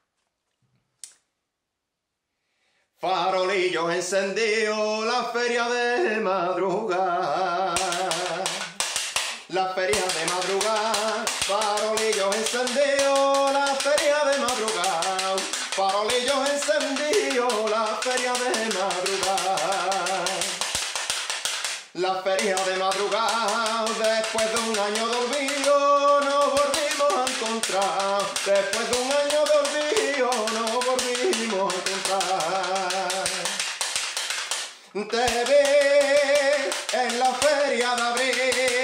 Farolillos encendidos, la feria de madrugada. La feria de madrugada, farolillos encendidos, la feria de madrugada. Farolillos encendidos, la feria de madrugada. La feria de madrugada, después de un año de olvido, nos volvimos a encontrar. Después de un año de olvido, nos volvimos a encontrar. Te vi en la feria de abril.